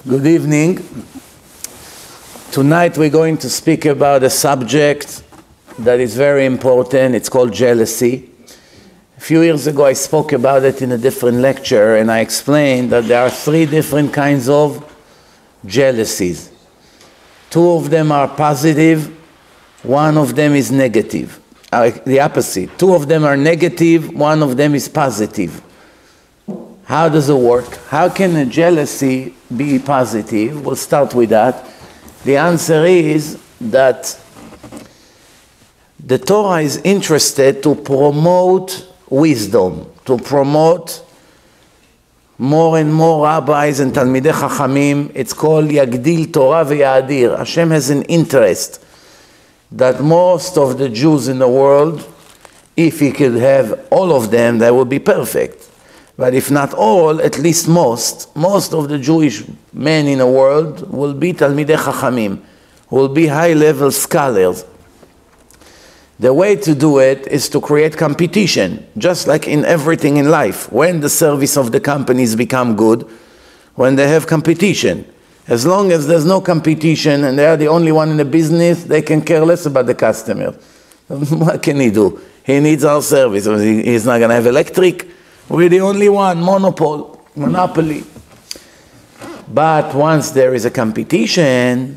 Good evening. Tonight we're going to speak about a subject that is very important. It's called jealousy. A few years ago I spoke about it in a different lecture, and I explained that there are three different kinds of jealousies. Two of them are positive, one of them is negative. The opposite. Two of them are negative, one of them is positive. How does it work? How can a jealousy be positive? We'll start with that. The answer is that the Torah is interested to promote wisdom, to promote more and more rabbis and Talmidei Chachamim. It's called Yagdil Torah v'Yadir. Hashem has an interest that most of the Jews in the world, if he could have all of them, that would be perfect. But if not all, at least most of the Jewish men in the world will be Talmidei Chachamim, will be high-level scholars. The way to do it is to create competition, just like in everything in life. When the service of the companies become good, when they have competition. As long as there's no competition and they are the only one in the business, they can care less about the customer. What can he do? He needs our service. He's not going to have electric. We're the only one, monopoly. But once there is a competition,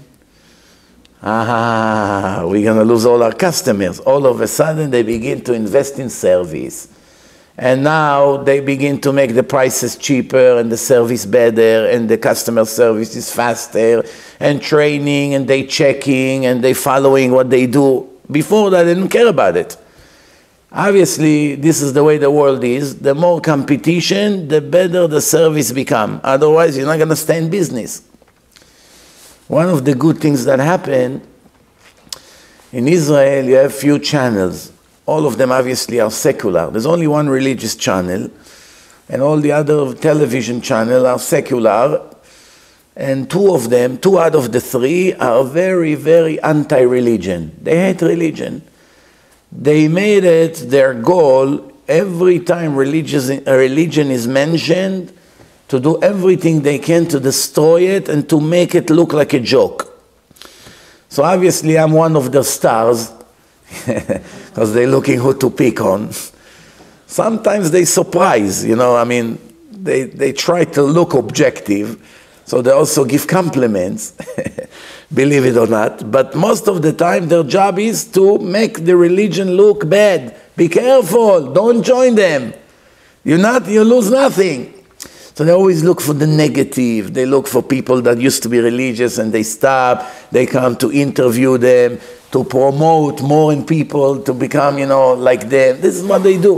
we're going to lose all our customers. All of a sudden, they begin to invest in service. And now they begin to make the prices cheaper and the service better and the customer service is faster and training and they checking and they following what they do. Before that, they didn't care about it. Obviously, this is the way the world is. The more competition, the better the service become. Otherwise, you're not going to stay in business. One of the good things that happen, in Israel, you have few channels. All of them obviously are secular. There's only one religious channel, and all the other television channels are secular. And two out of the three are very, very anti-religion. They hate religion. They made it their goal, every time religion is mentioned, to do everything they can to destroy it and to make it look like a joke. So obviously I'm one of the stars, because they're looking who to pick on. Sometimes they surprise, they try to look objective, so they also give compliments, believe it or not. But most of the time their job is to make the religion look bad. Be careful, don't join them. You lose nothing. So they always look for the negative. They look for people that used to be religious and they stop. They come to interview them, to promote more in people, to become, like them. This is what they do.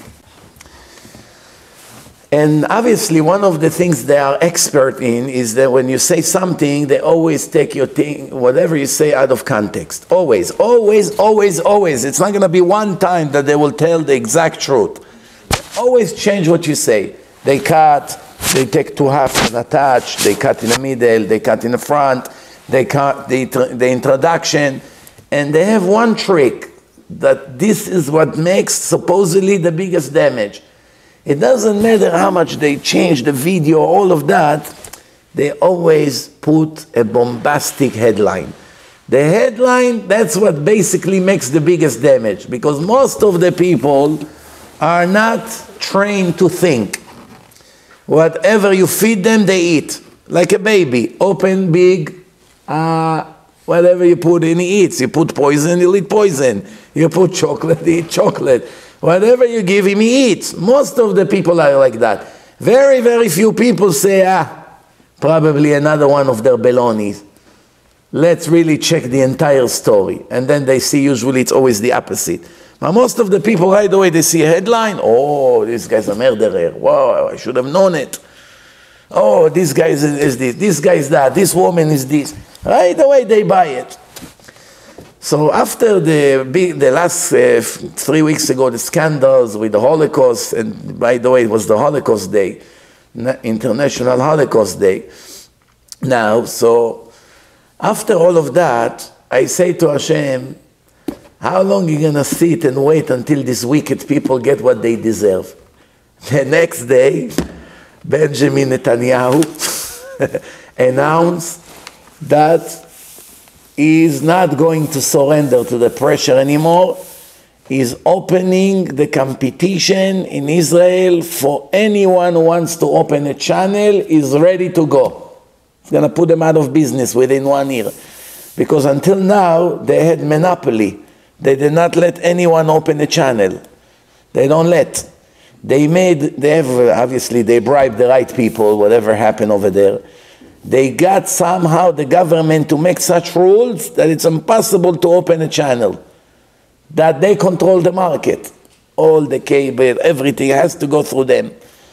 And obviously one of the things they are expert in is that when you say something, they always take your thing, whatever you say, out of context. Always, always, always, always. It's not going to be one time that they will tell the exact truth. Always change what you say. They cut, they take two halves and attach, they cut in the middle, they cut in the front, they cut the introduction, and they have one trick, that this is what makes supposedly the biggest damage. It doesn't matter how much they change the video, all of that, they always put a bombastic headline. The headline, that's what basically makes the biggest damage, because most of the people are not trained to think. Whatever you feed them, they eat. Like a baby, open, big, whatever you put in, he eats. You put poison, he'll eat poison. You put chocolate, he eats chocolate. Whatever you give him, he eats. Most of the people are like that. Very, very few people say, probably another one of their balonies. Let's really check the entire story. And then they see, usually it's always the opposite. Now most of the people right away, they see a headline, oh, this guy's a murderer. Wow, I should have known it. Oh, this guy is this guy is that, this woman is this. Right away they buy it. So after the last 3 weeks ago, the scandals with the Holocaust, and by the way, it was the Holocaust Day, International Holocaust Day. Now, so after all of that, I say to Hashem, how long are you going to sit and wait until these wicked people get what they deserve? The next day, Benjamin Netanyahu announced that he is not going to surrender to the pressure anymore. He's opening the competition in Israel for anyone who wants to open a channel is ready to go. He's going to put them out of business within 1 year. Because until now, they had monopoly. They did not let anyone open a channel. They don't let. Obviously, they bribed the right people, whatever happened over there. They got somehow the government to make such rules that it's impossible to open a channel. That they control the market. All the cable, everything has to go through them.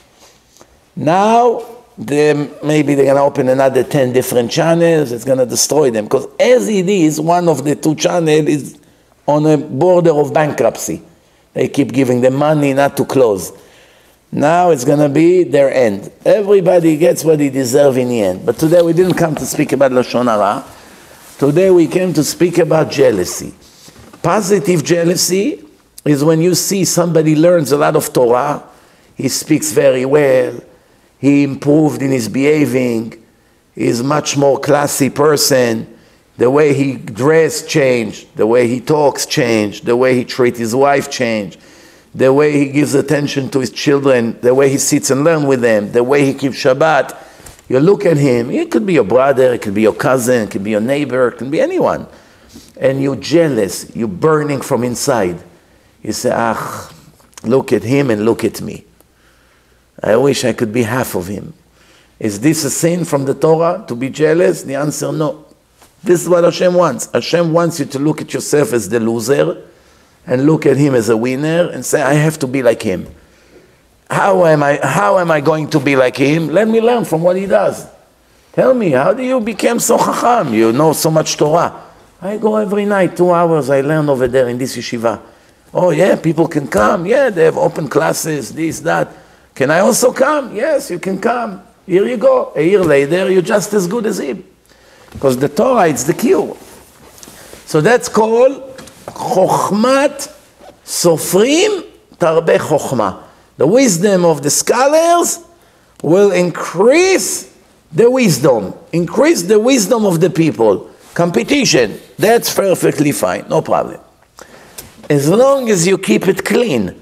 Now, maybe they're going to open another 10 different channels. It's going to destroy them. Because as it is, one of the 2 channels is on a border of bankruptcy. They keep giving them money not to close. Now it's going to be their end. Everybody gets what he deserves in the end. But today we didn't come to speak about Lashon Hara. Today we came to speak about jealousy. Positive jealousy is when you see somebody learns a lot of Torah, he speaks very well, he improved in his behaving, he's much more classy person, the way he dressed changed, the way he talks changed, the way he treats his wife changed, the way he gives attention to his children, the way he sits and learns with them, the way he keeps Shabbat. You look at him, it could be your brother, it could be your cousin, it could be your neighbor, it could be anyone. And you're jealous, you're burning from inside. You say, look at him and look at me. I wish I could be half of him. Is this a sin from the Torah, to be jealous? The answer, no. This is what Hashem wants. Hashem wants you to look at yourself as the loser and look at him as a winner and say, I have to be like him. How am I going to be like him? Let me learn from what he does. Tell me, how do you become so chacham? You know so much Torah. I go every night, 2 hours, I learn over there in this yeshiva. Oh yeah, people can come. Yeah, they have open classes, this, that. Can I also come? Yes, you can come. Here you go. A year later, you're just as good as him. Because the Torah, it's the cure. So that's called Chokhmat Sofrim Tarbe Chokhmah. The wisdom of the scholars will increase the wisdom of the people. Competition, that's perfectly fine, no problem. As long as you keep it clean.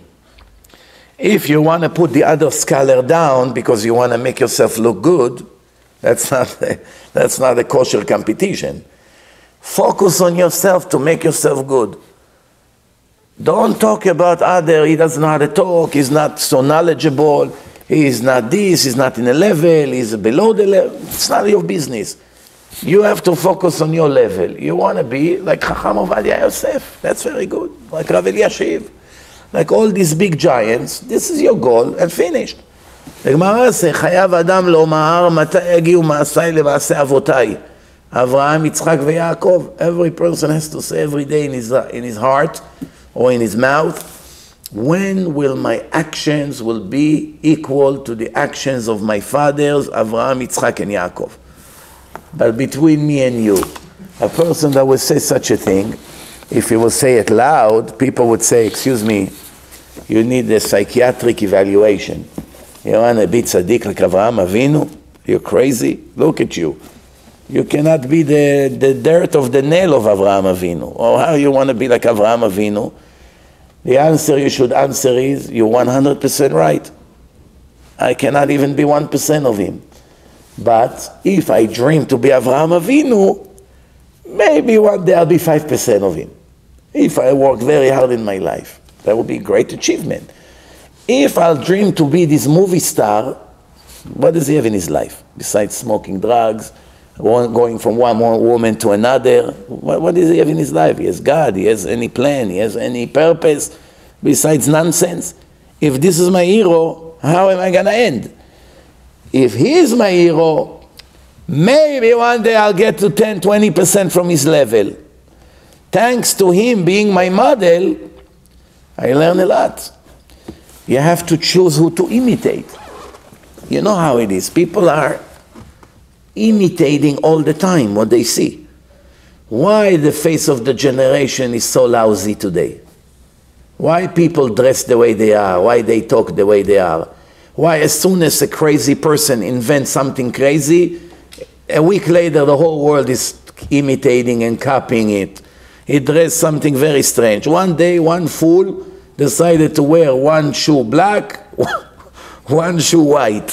If you want to put the other scholar down because you want to make yourself look good, that's not a kosher competition. Focus on yourself to make yourself good. Don't talk about other, he doesn't know how to talk, he's not so knowledgeable, he's not this, he's not in a level, he's below the level. It's not your business. You have to focus on your level. You want to be like Chacham Ovadia Yosef. That's very good. Like Rav Eliashiv. Like all these big giants. This is your goal and finished. The Gemara says, Chayav Adam lomar matai yagiu ma'asai le'ma'asei avotai. Avraham, Yitzchak, veYaakov. Every person has to say every day in his heart or in his mouth, when will my actions will be equal to the actions of my fathers, Avraham, Yitzchak, and Yaakov? But between me and you, a person that will say such a thing, if he will say it loud, people would say, excuse me, you need a psychiatric evaluation. You want to be tzaddik like Avraham Avinu? You're crazy? Look at you. You cannot be the dirt of the nail of Avraham Avinu. Or how you want to be like Avraham Avinu? The answer you should answer is, you're 100% right. I cannot even be 1% of him. But if I dream to be Avraham Avinu, maybe one day I'll be 5% of him. If I work very hard in my life, that would be a great achievement. If I'll dream to be this movie star, what does he have in his life? Besides smoking drugs, going from one woman to another, what does he have in his life? He has God, he has any plan, he has any purpose besides nonsense. If this is my hero, how am I going to end? If he is my hero, maybe one day I'll get to 10, 20% from his level. Thanks to him being my model, I learn a lot. You have to choose who to imitate. You know how it is. People are imitating all the time what they see. Why the face of the generation is so lousy today? Why people dress the way they are? Why they talk the way they are? Why as soon as a crazy person invents something crazy, A week later, the whole world is imitating and copying it. He dressed something very strange. One day, one fool decided to wear one shoe black, one shoe white.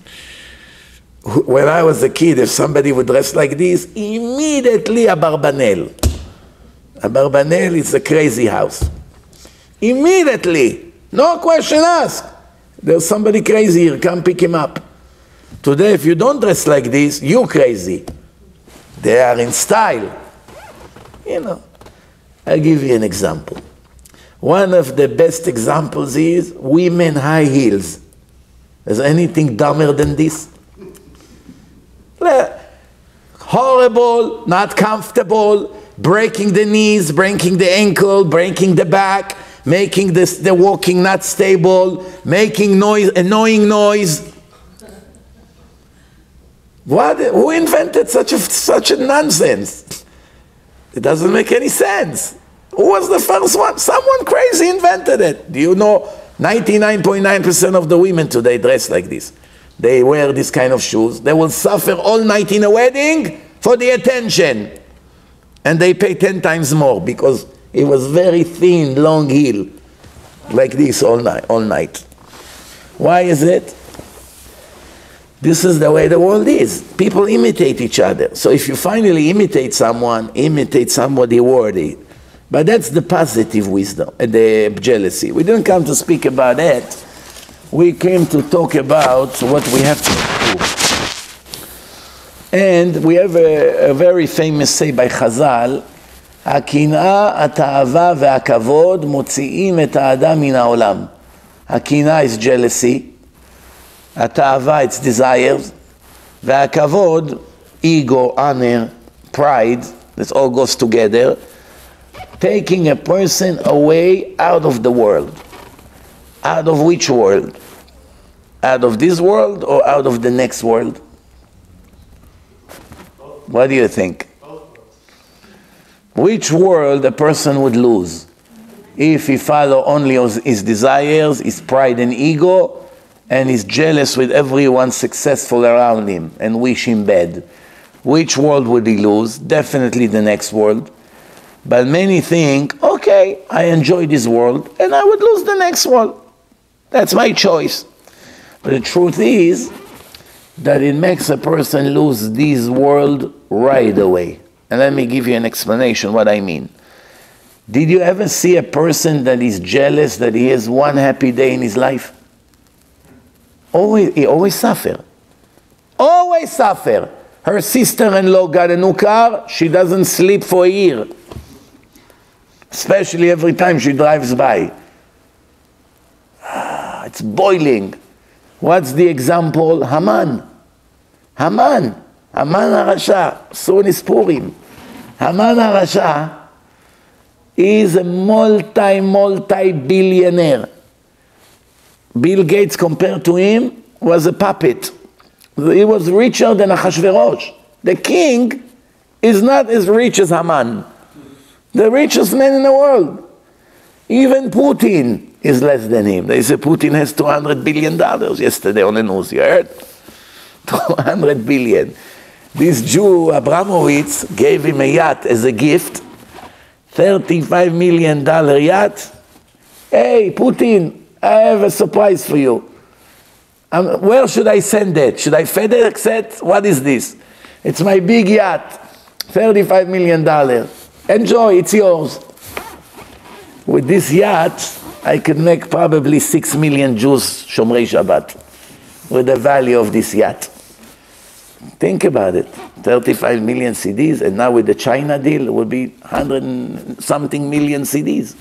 When I was a kid, if somebody would dress like this, immediately a Barbanel. A Barbanel is a crazy house. Immediately, no question asked. There's somebody crazy here, come pick him up. Today, if you don't dress like this, you're crazy. They are in style. You know, I'll give you an example. One of the best examples is women high heels. Is anything dumber than this? Horrible, not comfortable, breaking the knees, breaking the ankle, breaking the back, making the walking not stable, making noise, annoying noise. What? Who invented such a nonsense? It doesn't make any sense. Who was the first one? Someone crazy invented it. Do you know 99.9% of the women today dress like this? They wear this kind of shoes. They will suffer all night in a wedding for the attention. And they pay 10 times more because it was very thin, long heel. Like this all night. Why is it? This is the way the world is. People imitate each other. So if you finally imitate someone, imitate somebody worthy. But that's the positive wisdom, the jealousy. We didn't come to speak about that. We came to talk about what we have to do. And we have a very famous say by Chazal, הקנאה, התאווה והכבוד מוציאים את האדם מן העולם. הקנאה is jealousy, התאווה it's desires, והכבוד, ego, honor, pride, this all goes together, taking a person away out of the world. Out of which world? Out of this world or out of the next world? What do you think? Which world a person would lose if he follow only his desires, his pride and ego, and is jealous with everyone successful around him and wish him bad? Which world would he lose? Definitely the next world. But many think, okay, I enjoy this world and I would lose the next world. That's my choice. But the truth is that it makes a person lose this world right away. And let me give you an explanation what I mean. Did you ever see a person that is jealous that he has one happy day in his life? He always suffer. Always suffer. Her sister-in-law got a new car, she doesn't sleep for a year. Especially every time she drives by. It's boiling. What's the example? Haman. Haman HaRasha. Soon is Purim. Haman HaRasha is a multi-billionaire. Bill Gates, compared to him, was a puppet. He was richer than Achashverosh. The king is not as rich as Haman. The richest man in the world. Even Putin is less than him. They say Putin has $200 billion yesterday on the news. You heard? 200 billion. This Jew, Abramovich, gave him a yacht as a gift. $35 million yacht. Hey, Putin, I have a surprise for you. Where should I send it? Should I FedEx it? What is this? It's my big yacht. $35 million. Enjoy, it's yours. With this yacht, I could make probably 6 million Jews Shomrei Shabbat with the value of this yacht. Think about it. 35 million CDs, and now with the China deal, it would be 100 and something million CDs.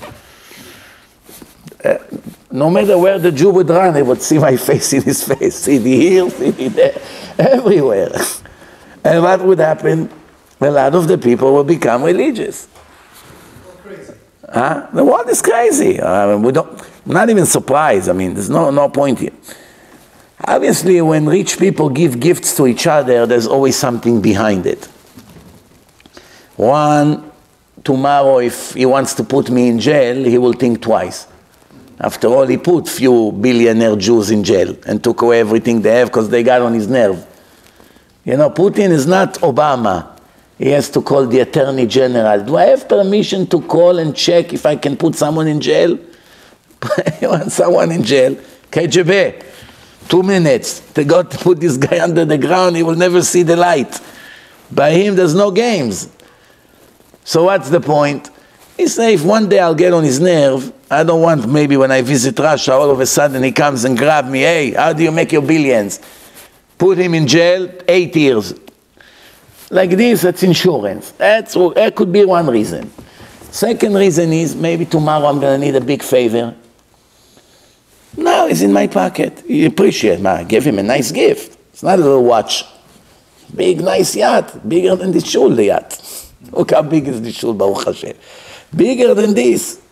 No matter where the Jew would run, he would see my face in his face. CD here, CD there, everywhere. And what would happen? A lot of the people will become religious. Crazy. The world is crazy. We're not even surprised. I mean, there's no point here. Obviously, when rich people give gifts to each other, there's always something behind it. One, tomorrow, if he wants to put me in jail, he will think twice. After all, he put few billionaire Jews in jail and took away everything they have because they got on his nerve. You know, Putin is not Obama. He has to call the Attorney General. Do I have permission to call and check if I can put someone in jail? You want someone in jail? KGB, 2 minutes. They got to put this guy under the ground. He will never see the light. By him, there's no games. So what's the point? He said, if one day I'll get on his nerve, I don't want maybe when I visit Russia, all of a sudden he comes and grab me. Hey, how do you make your billions? Put him in jail, 8 years. Like this, that's insurance. That could be one reason. Second reason is, maybe tomorrow I'm going to need a big favor. Now it's in my pocket. You appreciate it. Give him a nice gift. It's not a little watch. Big, nice yacht. Bigger than the shul, the yacht. Look how big is the shul, Baruch Hashem. Bigger than this.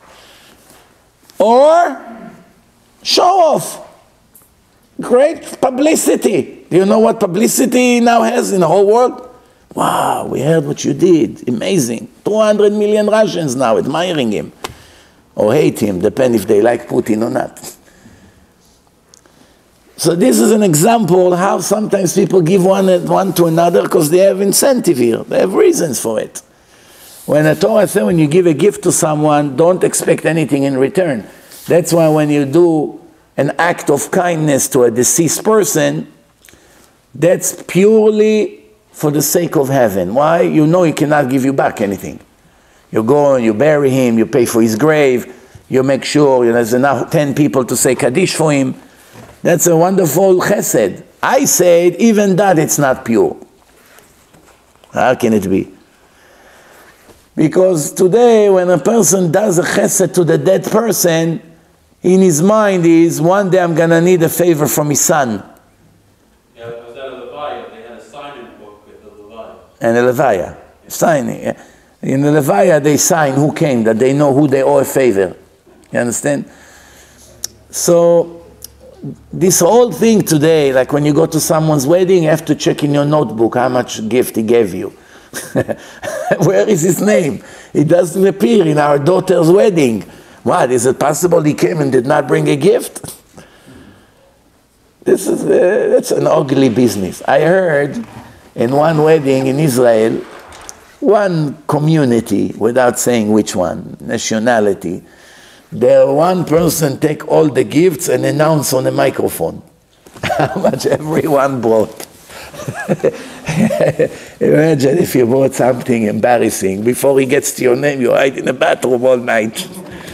Or show off. Great publicity. Do you know what publicity now has in the whole world? Wow, we heard what you did. Amazing. 200 million Russians now admiring him. Or hate him, depending if they like Putin or not. So this is an example how sometimes people give one to another because they have incentive here. They have reasons for it. When the Torah says when you give a gift to someone, don't expect anything in return. That's why when you do an act of kindness to a deceased person, that's purely for the sake of heaven. Why? You know he cannot give you back anything. You go and you bury him, you pay for his grave, you make sure there's enough 10 people to say Kaddish for him. That's a wonderful chesed. I said, even that it's not pure. How can it be? Because today, when a person does a chesed to the dead person, in his mind is, one day I'm going to need a favor from his son. Yeah, it was at a Levaya. They had a signing book with the Levaya. And a Levaya. Signing. In the Levaya, they sign who came, that they know who they owe a favor. You understand? So, this whole thing today, like when you go to someone's wedding, you have to check in your notebook how much gift he gave you. Where is his name? It doesn't appear in our daughter's wedding. What, is it possible he came and did not bring a gift? That's an ugly business. I heard in one wedding in Israel, one community, without saying which one, nationality, there one person take all the gifts and announce on a microphone how much everyone brought. Imagine if you bought something embarrassing. Before he gets to your name, you hide in the bathroom all night.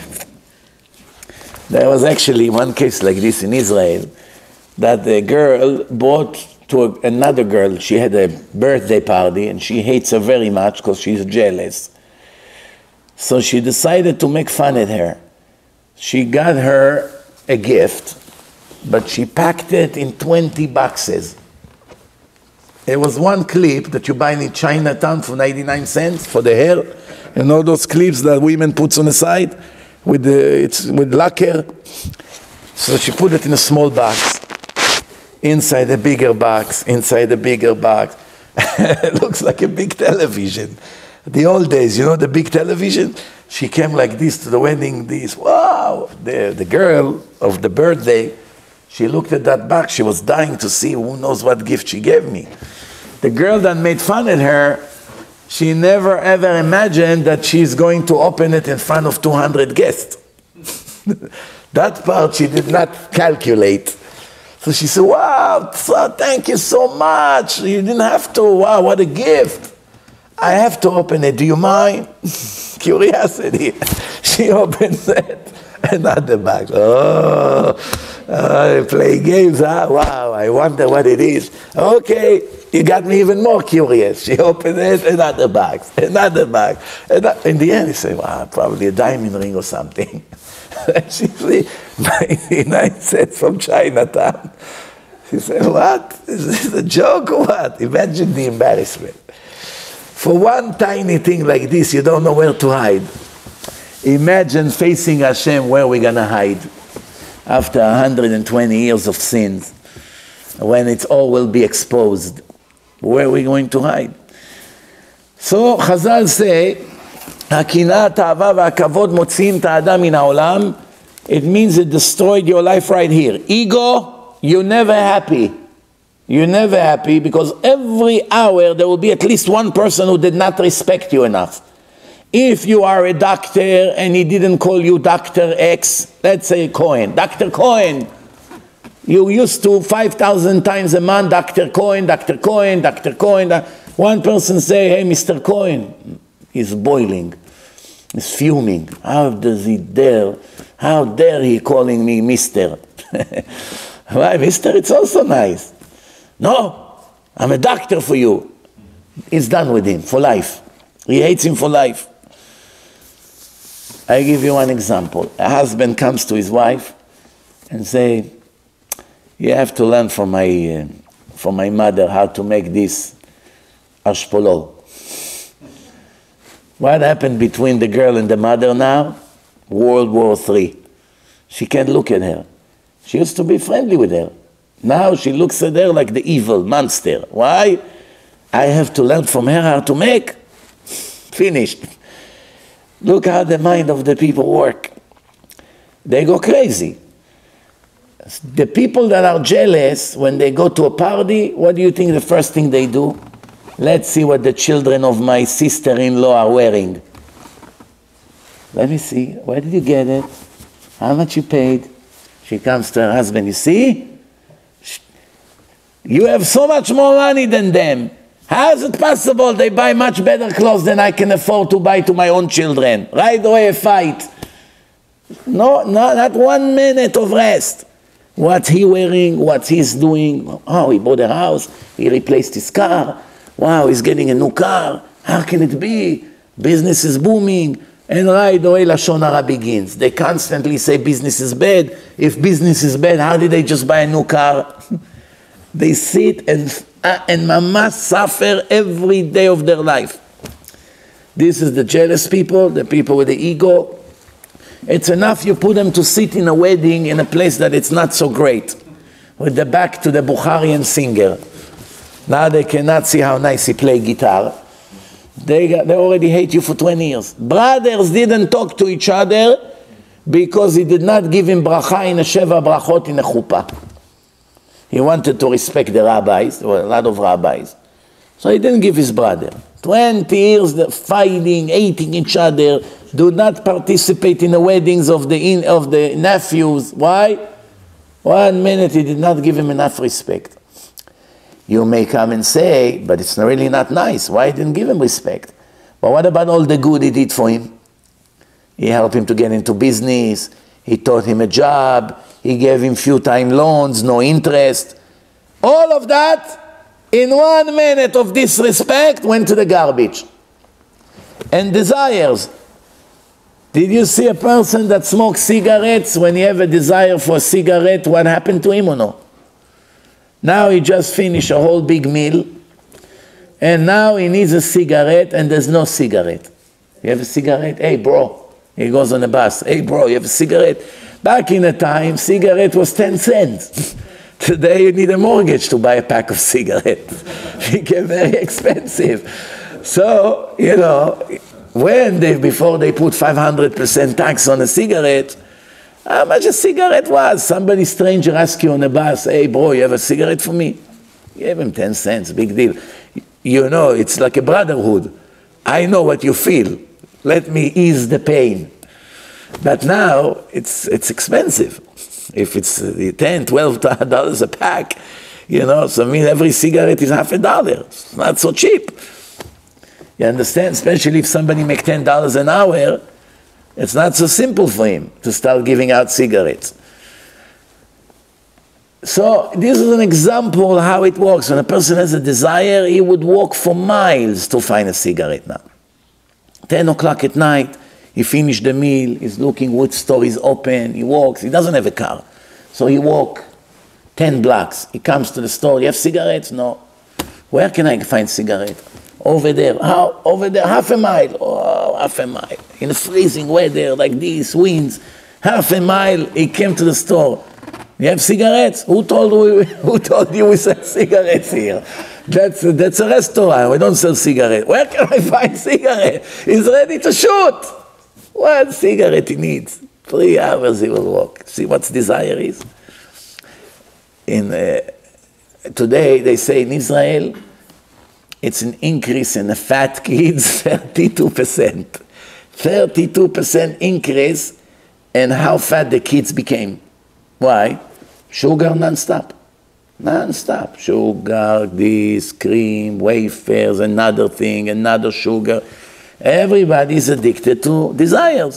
There was actually one case like this in Israel, that the girl brought to another girl, she had a birthday party, and she hates her very much because she's jealous. So she decided to make fun at her. She got her a gift, but she packed it in 20 boxes. It was one clip that you buy in Chinatown for 99 cents for the hair. You know those clips that women put on the side with lacquer? So she put it in a small box, inside a bigger box, inside a bigger box. It looks like a big television. The old days, you know, the big television? She came like this to the wedding, this, wow! The girl of the birthday, she looked at that box, she was dying to see who knows what gift she gave me. The girl that made fun at her, she never ever imagined that she's going to open it in front of 200 guests. That part she did not calculate. So she said, wow, thank you so much. You didn't have to, wow, what a gift. I have to open it, do you mind? Curiosity. She opens it, another box. Oh, play games, huh? Wow, I wonder what it is. Okay, you got me even more curious. She opened it, another box, another box. In the end, he said, wow, probably a diamond ring or something. She said, 99 cents from Chinatown. She said, what? Is this a joke or what? Imagine the embarrassment. For one tiny thing like this, you don't know where to hide. Imagine facing Hashem, where we're going to hide after 120 years of sins, when it all will be exposed. Where are we going to hide? So Chazal say, הקנאה, התאווה והכבוד מוציאים את האדם מן העולם. It means it destroyed your life right here. Ego, you're never happy. You're never happy because every hour there will be at least one person who did not respect you enough. If you are a doctor and he didn't call you Dr. X, let's say Cohen, Dr. Cohen, you used to 5,000 times a month, Dr. Cohen, Dr. Cohen, Dr. Cohen. One person say, hey, Mr. Cohen, he's boiling, he's fuming. How does he dare? How dare he calling me Mr.? Why, Mr., it's also nice. No, I'm a doctor for you. He's done with him for life. He hates him for life. I give you one example. A husband comes to his wife and say, you have to learn from my mother how to make this ashpolo. What happened between the girl and the mother now? World War III. She can't look at her. She used to be friendly with her. Now she looks at her like the evil monster. Why? I have to learn from her how to make. Finished. Look how the mind of the people work. They go crazy. The people that are jealous, when they go to a party, what do you think the first thing they do? Let's see what the children of my sister-in-law are wearing. Let me see. Where did you get it? How much you paid? She comes to her husband. You see? You have so much more money than them. How is it possible they buy much better clothes than I can afford to buy to my own children? Right away a fight. No, not 1 minute of rest. What's he wearing? What's he's doing? Oh, he bought a house. He replaced his car. Wow, he's getting a new car. How can it be? Business is booming. And right away Lashon Hara begins. They constantly say business is bad. If business is bad, how did they just buy a new car? They sit and mama suffer every day of their life. This is the jealous people, the people with the ego. It's enough you put them to sit in a wedding in a place that it's not so great, with the back to the Bukharian singer. Now they cannot see how nice he play guitar. They already hate you for 20 years. Brothers didn't talk to each other because he did not give him bracha in a Sheva brachot in a chuppah. He wanted to respect the rabbis, there were a lot of rabbis. So he didn't give his brother. 20 years fighting, hating each other, do not participate in the weddings of the nephews. Why? 1 minute he did not give him enough respect. You may come and say, but it's really not nice. Why didn't give him respect? But what about all the good he did for him? He helped him to get into business. He taught him a job. He gave him few-time loans, no interest. All of that, in 1 minute of disrespect, went to the garbage. And desires. Did you see a person that smokes cigarettes? When you have a desire for a cigarette, what happened to him or no? Now he just finished a whole big meal, and now he needs a cigarette, and there's no cigarette. You have a cigarette? Hey, bro. He goes on the bus. Hey, bro, you have a cigarette? Back in the time, cigarette was 10 cents. Today you need a mortgage to buy a pack of cigarettes. It became very expensive. So, you know, before they put 500% tax on a cigarette, how much a cigarette was? Somebody stranger asked you on the bus, hey bro, you have a cigarette for me? You gave him 10 cents, big deal. You know, it's like a brotherhood. I know what you feel. Let me ease the pain. But now, it's expensive. If it's $10, $12 a pack, you know, so I mean every cigarette is $50. It's not so cheap. You understand? Especially if somebody makes $10 an hour, it's not so simple for him to start giving out cigarettes. So this is an example how it works. When a person has a desire, he would walk for miles to find a cigarette now. 10 o'clock at night, he finished the meal, he's looking which store is open, he walks, he doesn't have a car. So he walks 10 blocks, he comes to the store, you have cigarettes? No. Where can I find cigarette? Over there. How? Over there, half a mile. Oh, half a mile. In the freezing weather like this, winds, half a mile, he came to the store. You have cigarettes? Who told you we sell cigarettes here? That's a restaurant. We don't sell cigarettes. Where can I find cigarette? He's ready to shoot. What cigarette he needs? 3 hours he will walk. See what desire is? today they say in Israel, it's an increase in the fat kids, 32%. 32% increase in how fat the kids became. Why? Sugar non-stop. Non-stop. Sugar, this, cream, wafers, another thing, another sugar. Everybody is addicted to desires.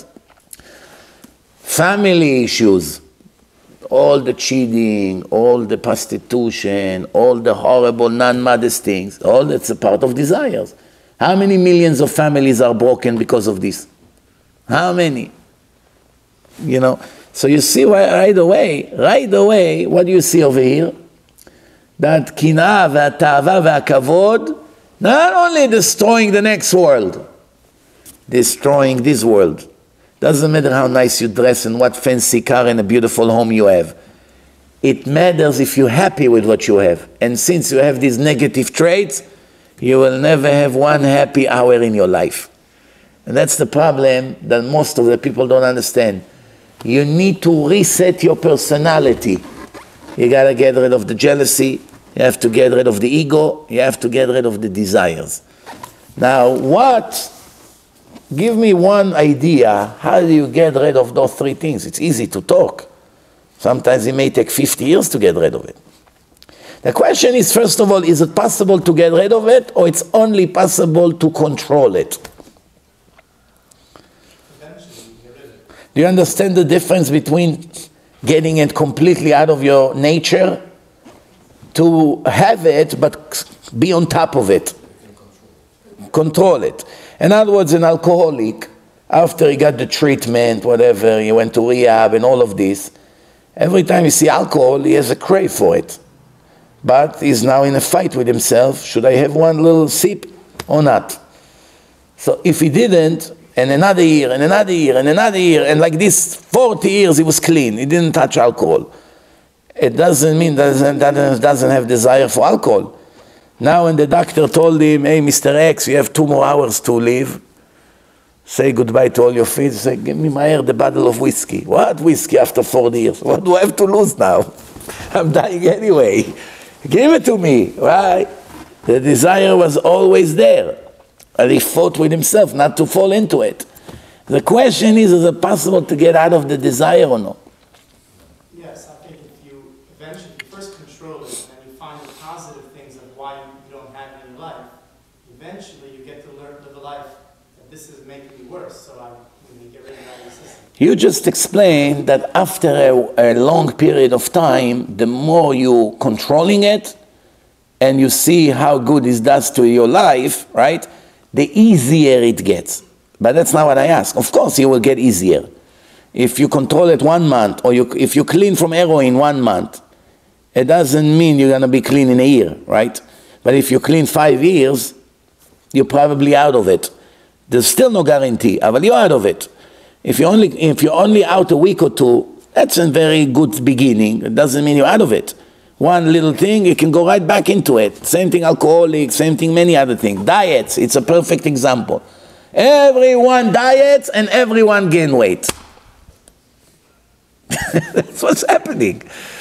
Family issues. All the cheating, all the prostitution, all the horrible, non-modest things, all that's a part of desires. How many millions of families are broken because of this? How many? You know, so you see right away, what do you see over here? That kinah v'atava v'akavod, not only destroying the next world, destroying this world. Doesn't matter how nice you dress and what fancy car and a beautiful home you have. It matters if you're happy with what you have. And since you have these negative traits, you will never have one happy hour in your life. And that's the problem that most of the people don't understand. You need to reset your personality. You gotta get rid of the jealousy, you have to get rid of the ego, you have to get rid of the desires. Now give me one idea, how do you get rid of those three things? It's easy to talk. Sometimes it may take 50 years to get rid of it. The question is, first of all, is it possible to get rid of it, or it's only possible to control it? Do you understand the difference between getting it completely out of your nature, to have it, but be on top of it? Control it. In other words, an alcoholic, after he got the treatment, whatever, he went to rehab and all of this, every time you see alcohol, he has a crave for it. But he's now in a fight with himself. Should I have one little sip or not? So if he didn't, and another year, and another year, and another year, and like this, 40 years he was clean. He didn't touch alcohol. It doesn't mean that doesn't have desire for alcohol. Now when the doctor told him, hey, Mr. X, you have 2 more hours to live, say goodbye to all your friends, say, give me the bottle of whiskey. What whiskey after 40 years? What do I have to lose now? I'm dying anyway. Give it to me. Why? The desire was always there. And he fought with himself not to fall into it. The question is it possible to get out of the desire or no? Yes, I think if you eventually first control it and you find the positive things of why you don't have it in your life, eventually you get to live a life that this is making you worse, so when you get rid of that system. You just explained that after a long period of time, the more you controlling it and you see how good it does to your life, right, the easier it gets. But that's not what I ask. Of course, it will get easier. If you control it 1 month, or if you clean from heroin 1 month, it doesn't mean you're going to be clean in a year, right? But if you clean 5 years, you're probably out of it. There's still no guarantee, but you're out of it. If you're only out a week or 2, that's a very good beginning. It doesn't mean you're out of it. One little thing, you can go right back into it. Same thing alcoholic, same thing many other things. Diets, it's a perfect example. Everyone diets and everyone gain weight. That's what's happening.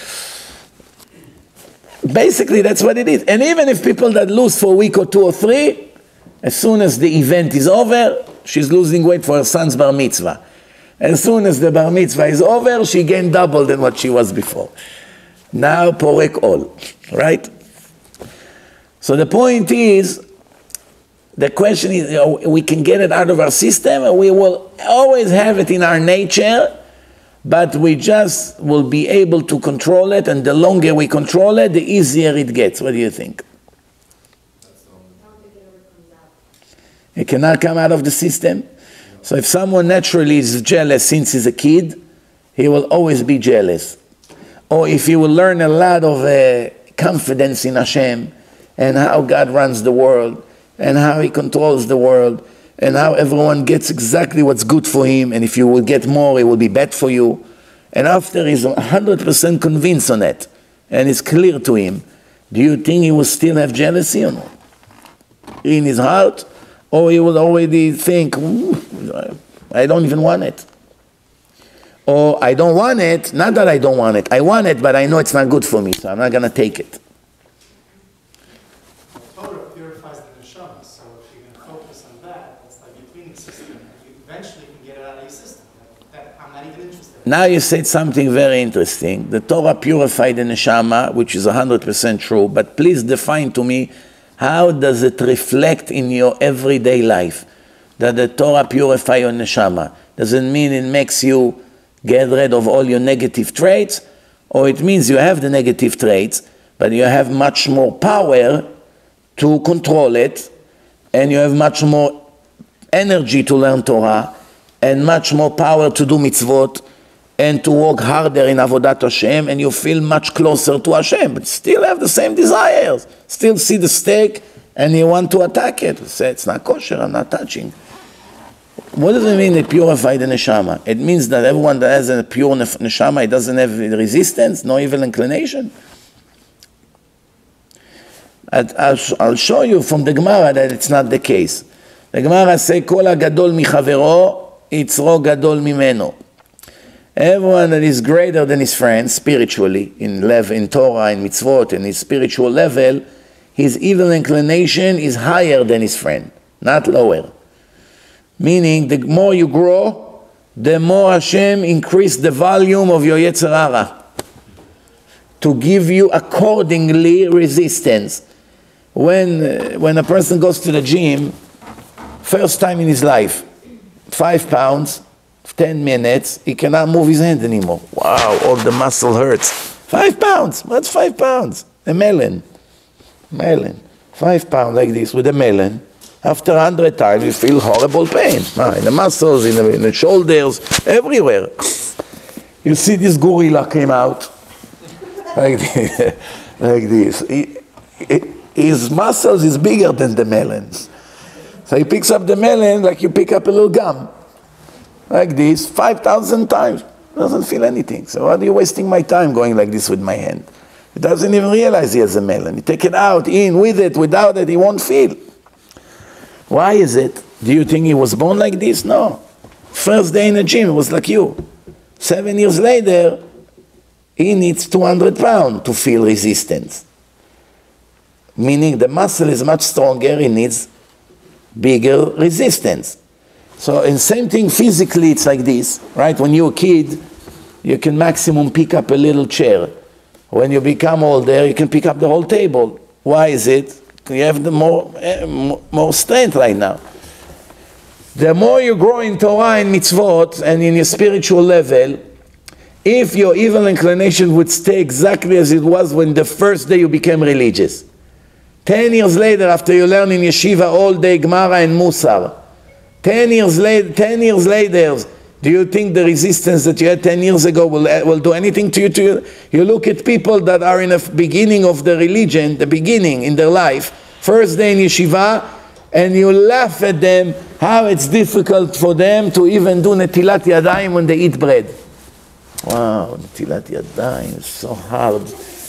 Basically, that's what it is. And even if people that lose for a week or 2 or 3, as soon as the event is over, she's losing weight for her son's bar mitzvah. As soon as the bar mitzvah is over, she gained double than what she was before. Now, porek all, right? So the point is, the question is, we can get it out of our system, and we will always have it in our nature, but we just will be able to control it, and the longer we control it, the easier it gets. What do you think? It cannot come out of the system. So if someone naturally is jealous since he's a kid, he will always be jealous. Or if he will learn a lot of confidence in Hashem, and how God runs the world, and how He controls the world, and how everyone gets exactly what's good for him, and if you will get more, it will be bad for you. And after he's 100% convinced on it, and it's clear to him, do you think he will still have jealousy or not? In his heart? Or he will already think, I don't even want it. Or I don't want it, not that I don't want it, I want it, but I know it's not good for me, so I'm not going to take it. the system, and you eventually can get it out of your system. I'm not even interested. Now you said something very interesting. The Torah purified the neshama, which is 100% true, but please define to me, how does it reflect in your everyday life that the Torah purify your neshama? Does it mean it makes you get rid of all your negative traits, or it means you have the negative traits, but you have much more power to control it, and you have much more energy to learn Torah, and much more power to do mitzvot, and to work harder in Avodat Hashem, and you feel much closer to Hashem, but still have the same desires. Still see the steak, and you want to attack it. You say, it's not kosher, I'm not touching. What does it mean it purified the neshama? It means that everyone that has a pure neshama, it doesn't have resistance, no evil inclination. I'll show you from the Gemara that it's not the case. The Gemara says, Kol hagadol michavero, yitzro gadol mimeno. Everyone that is greater than his friend spiritually, in Torah, in mitzvot, in his spiritual level, his evil inclination is higher than his friend, not lower. Meaning, the more you grow, the more Hashem increase the volume of your Yetzer Hara to give you accordingly resistance. When a person goes to the gym, first time in his life, 5 pounds, 10 minutes, he cannot move his hand anymore. Wow, all the muscle hurts. 5 pounds, what's 5 pounds? A melon. 5 pounds like this with a melon. After 100 times, you feel horrible pain. In the muscles, in the shoulders, everywhere. You see this gorilla came out. Like this. His muscles is bigger than the melons. So he picks up the melon like you pick up a little gum. Like this, 5,000 times. Doesn't feel anything. So why are you wasting my time going like this with my hand? He doesn't even realize he has a melon. You take it out, in, with it, without it, he won't feel. Why is it? Do you think he was born like this? No. First day in the gym, it was like you. 7 years later, he needs 200 pounds to feel resistance. Meaning the muscle is much stronger, he needs bigger resistance. So in same thing physically, it's like this, right? When you're a kid, you can maximum pick up a little chair. When you become older, you can pick up the whole table. Why is it? You have the more strength right now. The more you grow in Torah and mitzvot and in your spiritual level, if your evil inclination would stay exactly as it was when the first day you became religious. 10 years later, after you learn in yeshiva all day Gemara and Musar, 10 years later, do you think the resistance that you had 10 years ago will do anything to you? You look at people that are in the beginning of the religion, the beginning in their life, first day in yeshiva, and you laugh at them, how it's difficult for them to even do netilat yadayim when they eat bread. Wow, netilat yadayim is so hard.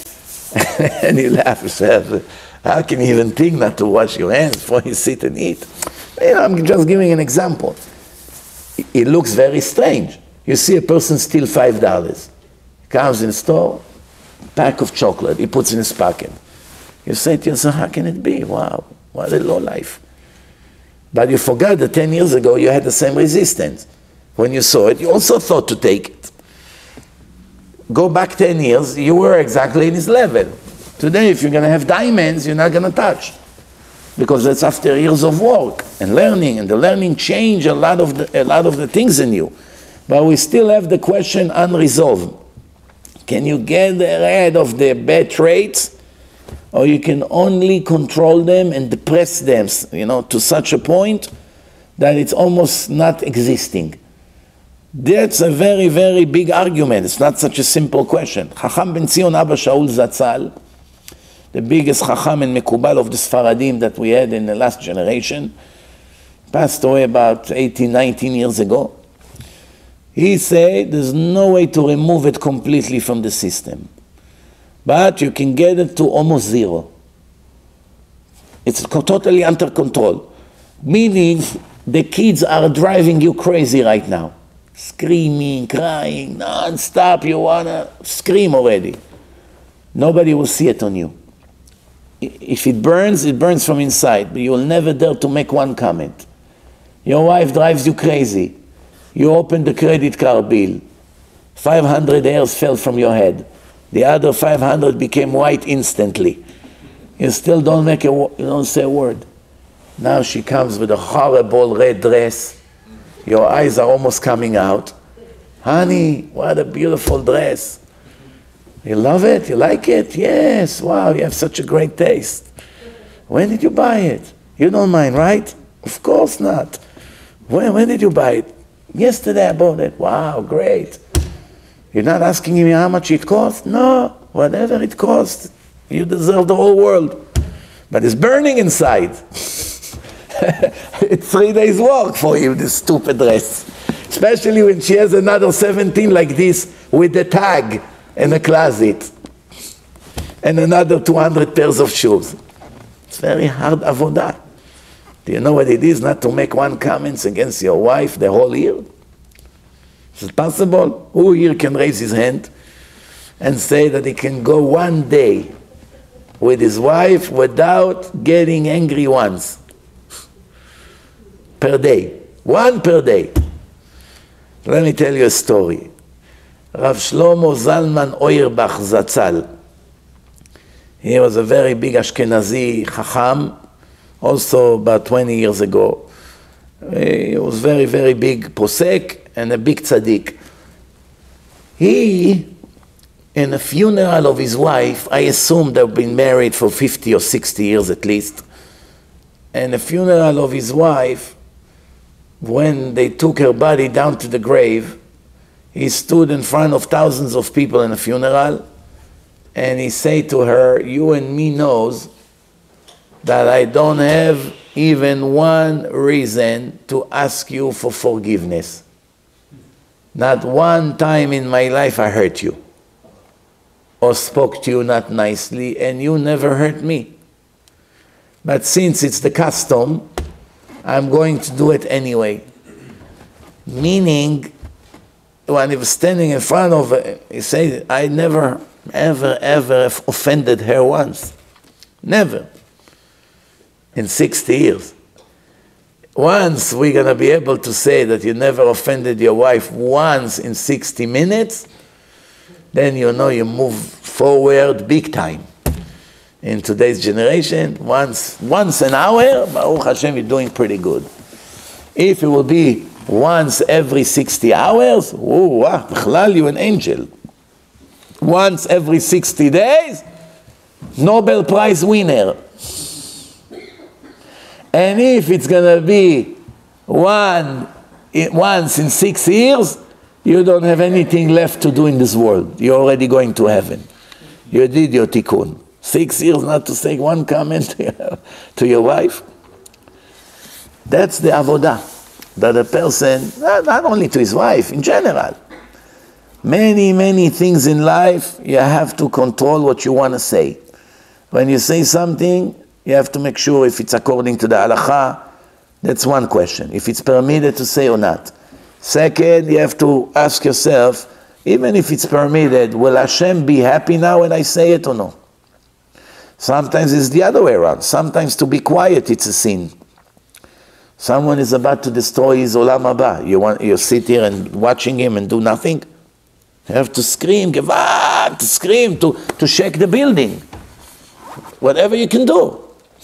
And you laugh yourself. How can you even think not to wash your hands before you sit and eat? You know, I'm just giving an example. It looks very strange. You see a person steal $5. Comes in the store, pack of chocolate, he puts in his pocket. You say to yourself, how can it be? Wow, what a low life. But you forgot that 10 years ago you had the same resistance. When you saw it, you also thought to take it. Go back 10 years, you were exactly in his level. Today, if you're going to have diamonds, you're not going to touch. Because that's after years of work and learning, and the learning changed a lot of the things in you. But we still have the question unresolved. Can you get rid of the bad traits, or you can only control them and depress them, to such a point that it's almost not existing? That's a very, very big argument. It's not such a simple question. Chacham ben Zion Abba Shaul Zatzal, the biggest Chacham and Mekubal of the Sfaradim that we had in the last generation, passed away about 18, 19 years ago. He said there's no way to remove it completely from the system, but you can get it to almost zero. It's totally under control, meaning the kids are driving you crazy right now. Screaming, crying, non-stop, you wanna scream already. Nobody will see it on you. If it burns from inside, but you will never dare to make one comment. Your wife drives you crazy. You open the credit card bill. 500 hairs fell from your head. The other 500 became white instantly. You still don't you don't say a word. Now she comes with a horrible red dress. Your eyes are almost coming out. Honey, what a beautiful dress. You love it? You like it? Yes. Wow, you have such a great taste. When did you buy it? You don't mind, right? Of course not. When did you buy it? Yesterday I bought it. Wow, great. You're not asking me how much it cost? No, whatever it costs, you deserve the whole world. But it's burning inside. It's 3 days work for you, this stupid dress. Especially when she has another 17 like this with the tag in the closet. And another 200 pairs of shoes. It's very hard avodah. Do you know what it is not to make one comment against your wife the whole year? Is it possible? Who here can raise his hand and say that he can go one day with his wife without getting angry once? Per day. One per day. Let me tell you a story. Rav Shlomo Zalman Auerbach Zatzal. He was a very big Ashkenazi Chacham, also about 20 years ago. He was very, very big posek and a big tzaddik. He, in a funeral of his wife, I assume they've been married for 50 or 60 years at least, and a funeral of his wife, when they took her body down to the grave, he stood in front of thousands of people in a funeral, and he said to her, you and me knows that I don't have even one reason to ask you for forgiveness. Not one time in my life I hurt you or spoke to you not nicely, and you never hurt me. But since it's the custom, I'm going to do it anyway. Meaning, when he was standing in front of her, he said, I never, ever, ever offended her once. Never. In 60 years. Once we're going to be able to say that you never offended your wife once in 60 minutes, then you know you move forward big time. In today's generation, once an hour, Baruch Hashem, you're doing pretty good. If it will be once every 60 hours, b'chlal, you're an angel. Once every 60 days, Nobel Prize winner. And if it's going to be once in 6 years, you don't have anything left to do in this world. You're already going to heaven. You did your tikkun. 6 years not to say one comment to your wife. That's the avodah. That a person, not only to his wife, in general. Many, many things in life, you have to control what you want to say. When you say something, you have to make sure if it's according to the halacha. That's one question. If it's permitted to say or not. Second, you have to ask yourself, even if it's permitted, will Hashem be happy now when I say it or no? Sometimes it's the other way around. Sometimes to be quiet, it's a sin. Someone is about to destroy his olam haba. You sit here and watching him and do nothing. You have to scream, to scream, to shake the building. Whatever you can do.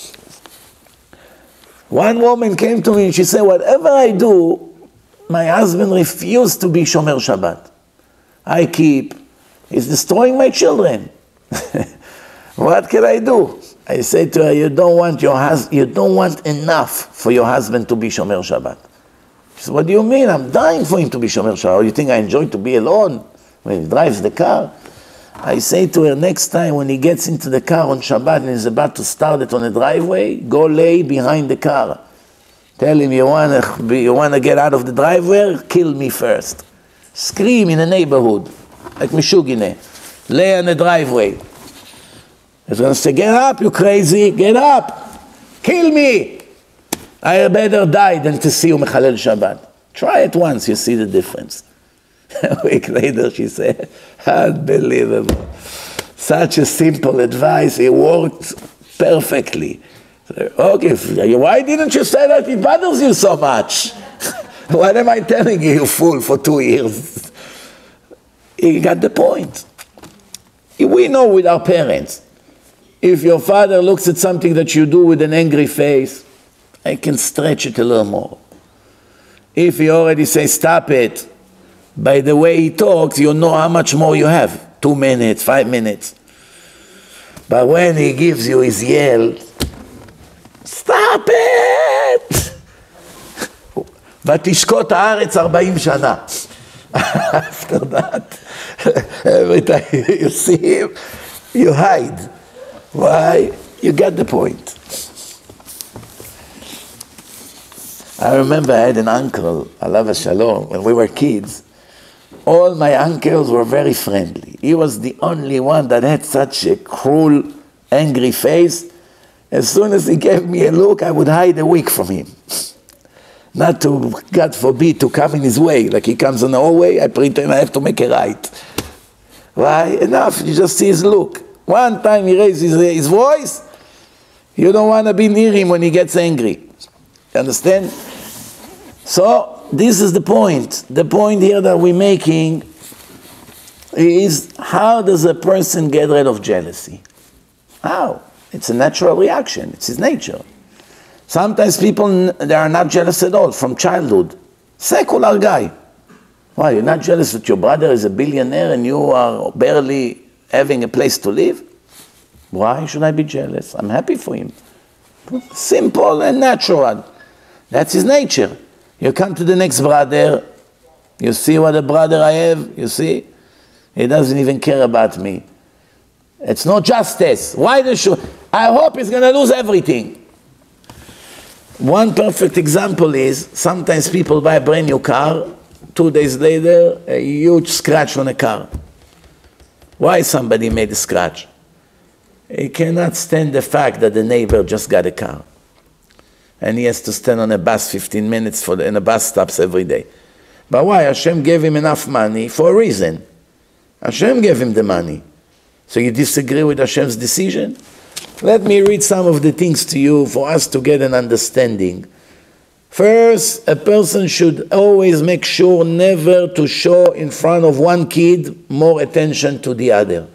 One woman came to me and she said, whatever I do, my husband refused to be Shomer Shabbat. He's destroying my children. What can I do? I say to her, you don't want enough for your husband to be Shomer Shabbat. She said, what do you mean? I'm dying for him to be Shomer Shabbat. You think I enjoy to be alone when he drives the car? I say to her, next time when he gets into the car on Shabbat and he's about to start it on the driveway, go lay behind the car. Tell him, you want to get out of the driveway? Kill me first. Scream in the neighborhood, like Mishugine. Lay on the driveway. He's going to say, get up, you crazy, get up. Kill me. I better die than to see you Mechalel Shabbat. Try it once, you see the difference. A week later she said, unbelievable. Such a simple advice, it worked perfectly. Okay, why didn't you say that it bothers you so much? What am I telling you, you fool, for 2 years? You got the point. We know with our parents, if your father looks at something that you do with an angry face, I can stretch it a little more. If he already says, stop it, by the way he talks, you know how much more you have. 2 minutes, 5 minutes. But when he gives you his yell, stop it! ותשקוט הארץ 40 שנה. After that, every time you see him, you hide. Why? You get the point. I remember I had an uncle, alav shalom, when we were kids. All my uncles were very friendly. He was the only one that had such a cruel, angry face. As soon as he gave me a look, I would hide a week from him. Not to, God forbid, to come in his way. Like he comes in our way, I pretend I have to make a right. Why? Enough, you just see his look. One time he raises his voice, you don't want to be near him when he gets angry. You understand? So, this is the point. The point here that we're making is, how does a person get rid of jealousy? How? It's a natural reaction. It's his nature. Sometimes people, they are not jealous at all from childhood. Secular guy. Why, you're not jealous that your brother is a billionaire and you are barely having a place to live? Why should I be jealous? I'm happy for him. Simple and natural. That's his nature. You come to the next brother, you see what a brother I have, you see? He doesn't even care about me. It's no justice. Why they should? I hope he's going to lose everything. One perfect example is, sometimes people buy a brand new car, 2 days later, a huge scratch on a car. Why somebody made a scratch? He cannot stand the fact that the neighbor just got a car. And he has to stand on a bus 15 minutes in a bus stops every day. But why? Hashem gave him enough money for a reason. Hashem gave him the money. So you disagree with Hashem's decision? Let me read some of the things to you for us to get an understanding. First, a person should always make sure never to show in front of one kid more attention to the other.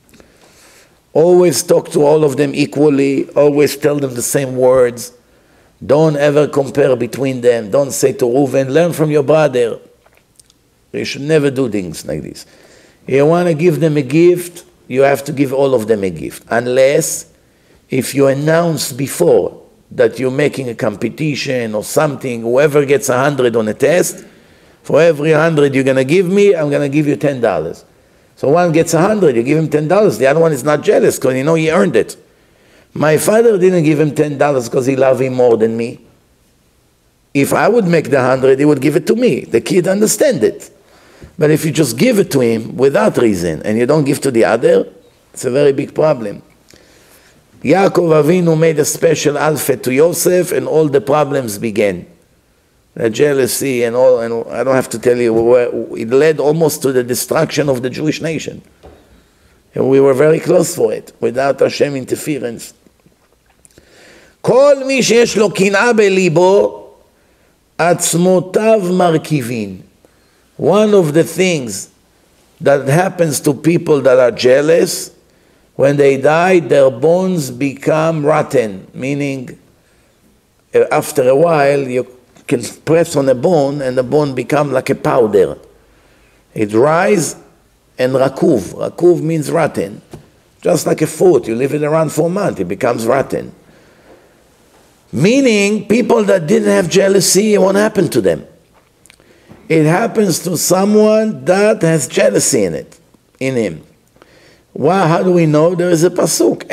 Always talk to all of them equally. Always tell them the same words. Don't ever compare between them. Don't say to Reuven, learn from your brother. You should never do things like this. You want to give them a gift, you have to give all of them a gift. Unless, if you announce before that you're making a competition or something, whoever gets 100 on a test, for every 100 you're going to give me, I'm going to give you $10. So one gets 100, you give him $10. The other one is not jealous because you know he earned it. My father didn't give him $10 because he loved him more than me. If I would make the 100, he would give it to me. The kid understands it. But if you just give it to him without reason and you don't give to the other, it's a very big problem. Yaakov Avinu made a special alpha to Yosef and all the problems began. The jealousy and all, and I don't have to tell you, it led almost to the destruction of the Jewish nation. And we were very close for it, without Hashem interference. כל מי שיש לו קנאה בליבו, עצמותיו מרכיבין. One of the things that happens to people that are jealous, when they die, their bones become rotten, meaning after a while you can press on a bone and the bone becomes like a powder. It dries and rakuv. Rakuv means rotten. Just like a fruit, you leave it around for a month, it becomes rotten. Meaning, people that didn't have jealousy, it won't happen to them. It happens to someone that has jealousy in him. Well, how do we know? There is a pasuk.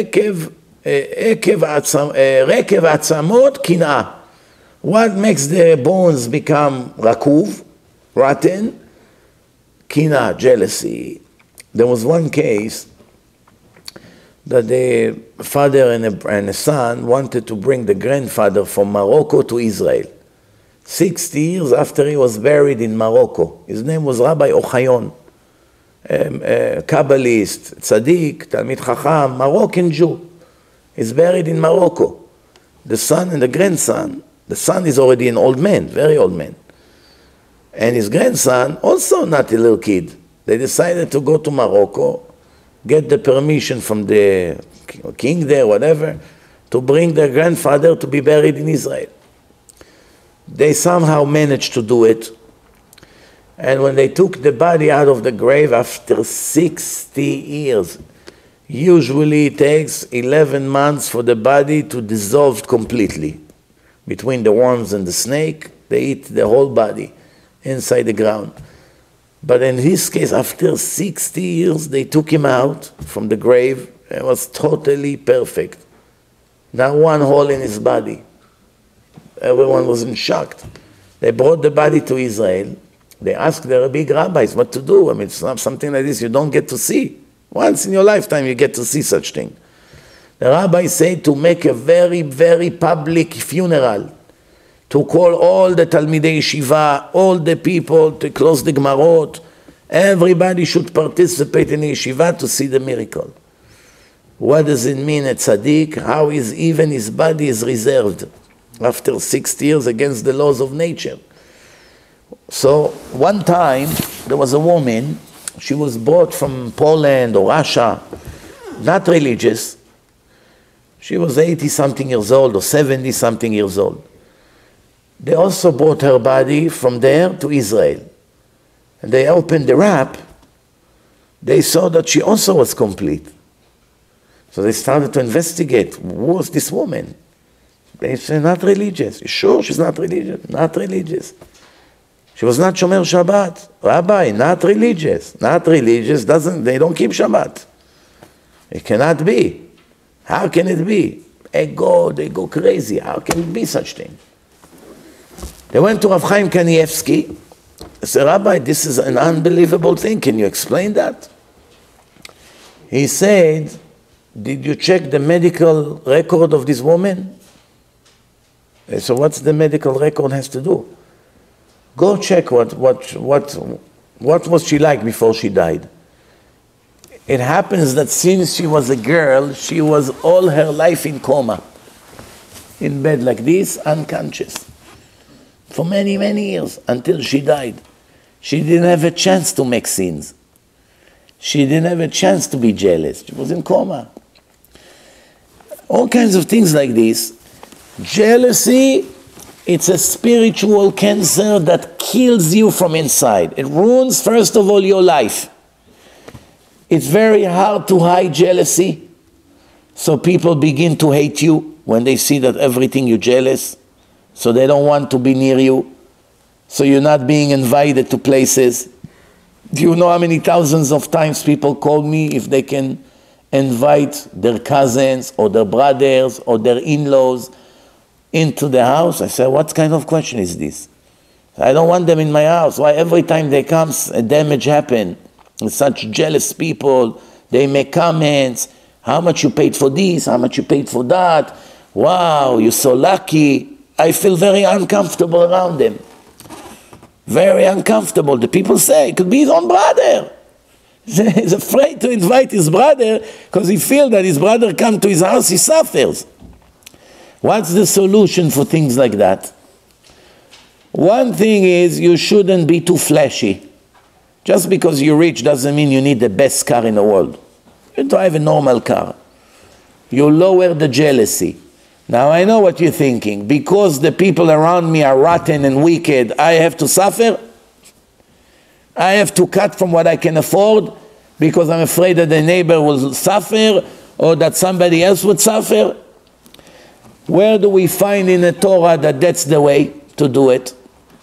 Rekev atzamot kin'ah. What makes the bones become rakuv, rotten? Kin'ah, jealousy. There was one case that the father and a son wanted to bring the grandfather from Morocco to Israel. 60 years after he was buried in Morocco. His name was Rabbi Ochayon, Kabbalist, Tzaddik, Talmid Chacham, Moroccan Jew. He's buried in Morocco. the son and the grandson. The son is already an old man, very old man. And his grandson, also not a little kid. They decided to go to Morocco, get the permission from the king there, whatever, to bring their grandfather to be buried in Israel. They somehow managed to do it. And when they took the body out of the grave after 60 years, usually it takes 11 months for the body to dissolve completely. Between the worms and the snake, they eat the whole body inside the ground. But in his case, after 60 years, they took him out from the grave. It was totally perfect. Not one hole in his body. Everyone was in shock. They brought the body to Israel. They asked their big rabbis what to do. I mean, it's not something like this you don't get to see. Once in your lifetime you get to see such thing. The rabbis say to make a very, very public funeral, to call all the Talmidei Yeshiva, all the people, to close the Gemarot. Everybody should participate in the Yeshiva to see the miracle. What does it mean a tzaddik? How is even his body is reserved after 60 years against the laws of nature? So one time there was a woman, she was brought from Poland or Russia, not religious. She was 80-something years old or 70-something years old. They also brought her body from there to Israel. And they opened the wrap. They saw that she also was complete. So they started to investigate, who was this woman? They said, not religious. You sure she's not religious? Not religious. She was not Shomer Shabbat. Rabbi, not religious. Not religious, they don't keep Shabbat. It cannot be. How can it be? They go crazy. How can it be such thing? They went to Rav Chaim Kanievsky. They said, Rabbi, this is an unbelievable thing. Can you explain that? He said, did you check the medical record of this woman? So what's the medical record has to do? Go check what was she like before she died. It happens that since she was a girl, she was all her life in coma. In bed like this, unconscious. For many, many years, until she died. She didn't have a chance to make sins. She didn't have a chance to be jealous. She was in coma. All kinds of things like this. Jealousy, it's a spiritual cancer that kills you from inside. It ruins, first of all, your life. It's very hard to hide jealousy. So people begin to hate you when they see that everything you're jealous. So they don't want to be near you. So you're not being invited to places. Do you know how many thousands of times people call me if they can invite their cousins or their brothers or their in-laws into the house? I say, what kind of question is this? I don't want them in my house. Why every time they come, a damage happens? Such jealous people, they make comments. How much you paid for this? How much you paid for that? Wow, you're so lucky. I feel very uncomfortable around them. Very uncomfortable. The people say, it could be his own brother. He's afraid to invite his brother because he feels that his brother come to his house, he suffers. What's the solution for things like that? One thing is you shouldn't be too flashy. Just because you're rich doesn't mean you need the best car in the world. You drive a normal car. You lower the jealousy. Now I know what you're thinking. Because the people around me are rotten and wicked, I have to suffer? I have to cut from what I can afford because I'm afraid that the neighbor will suffer or that somebody else would suffer? Where do we find in the Torah that that's the way to do it?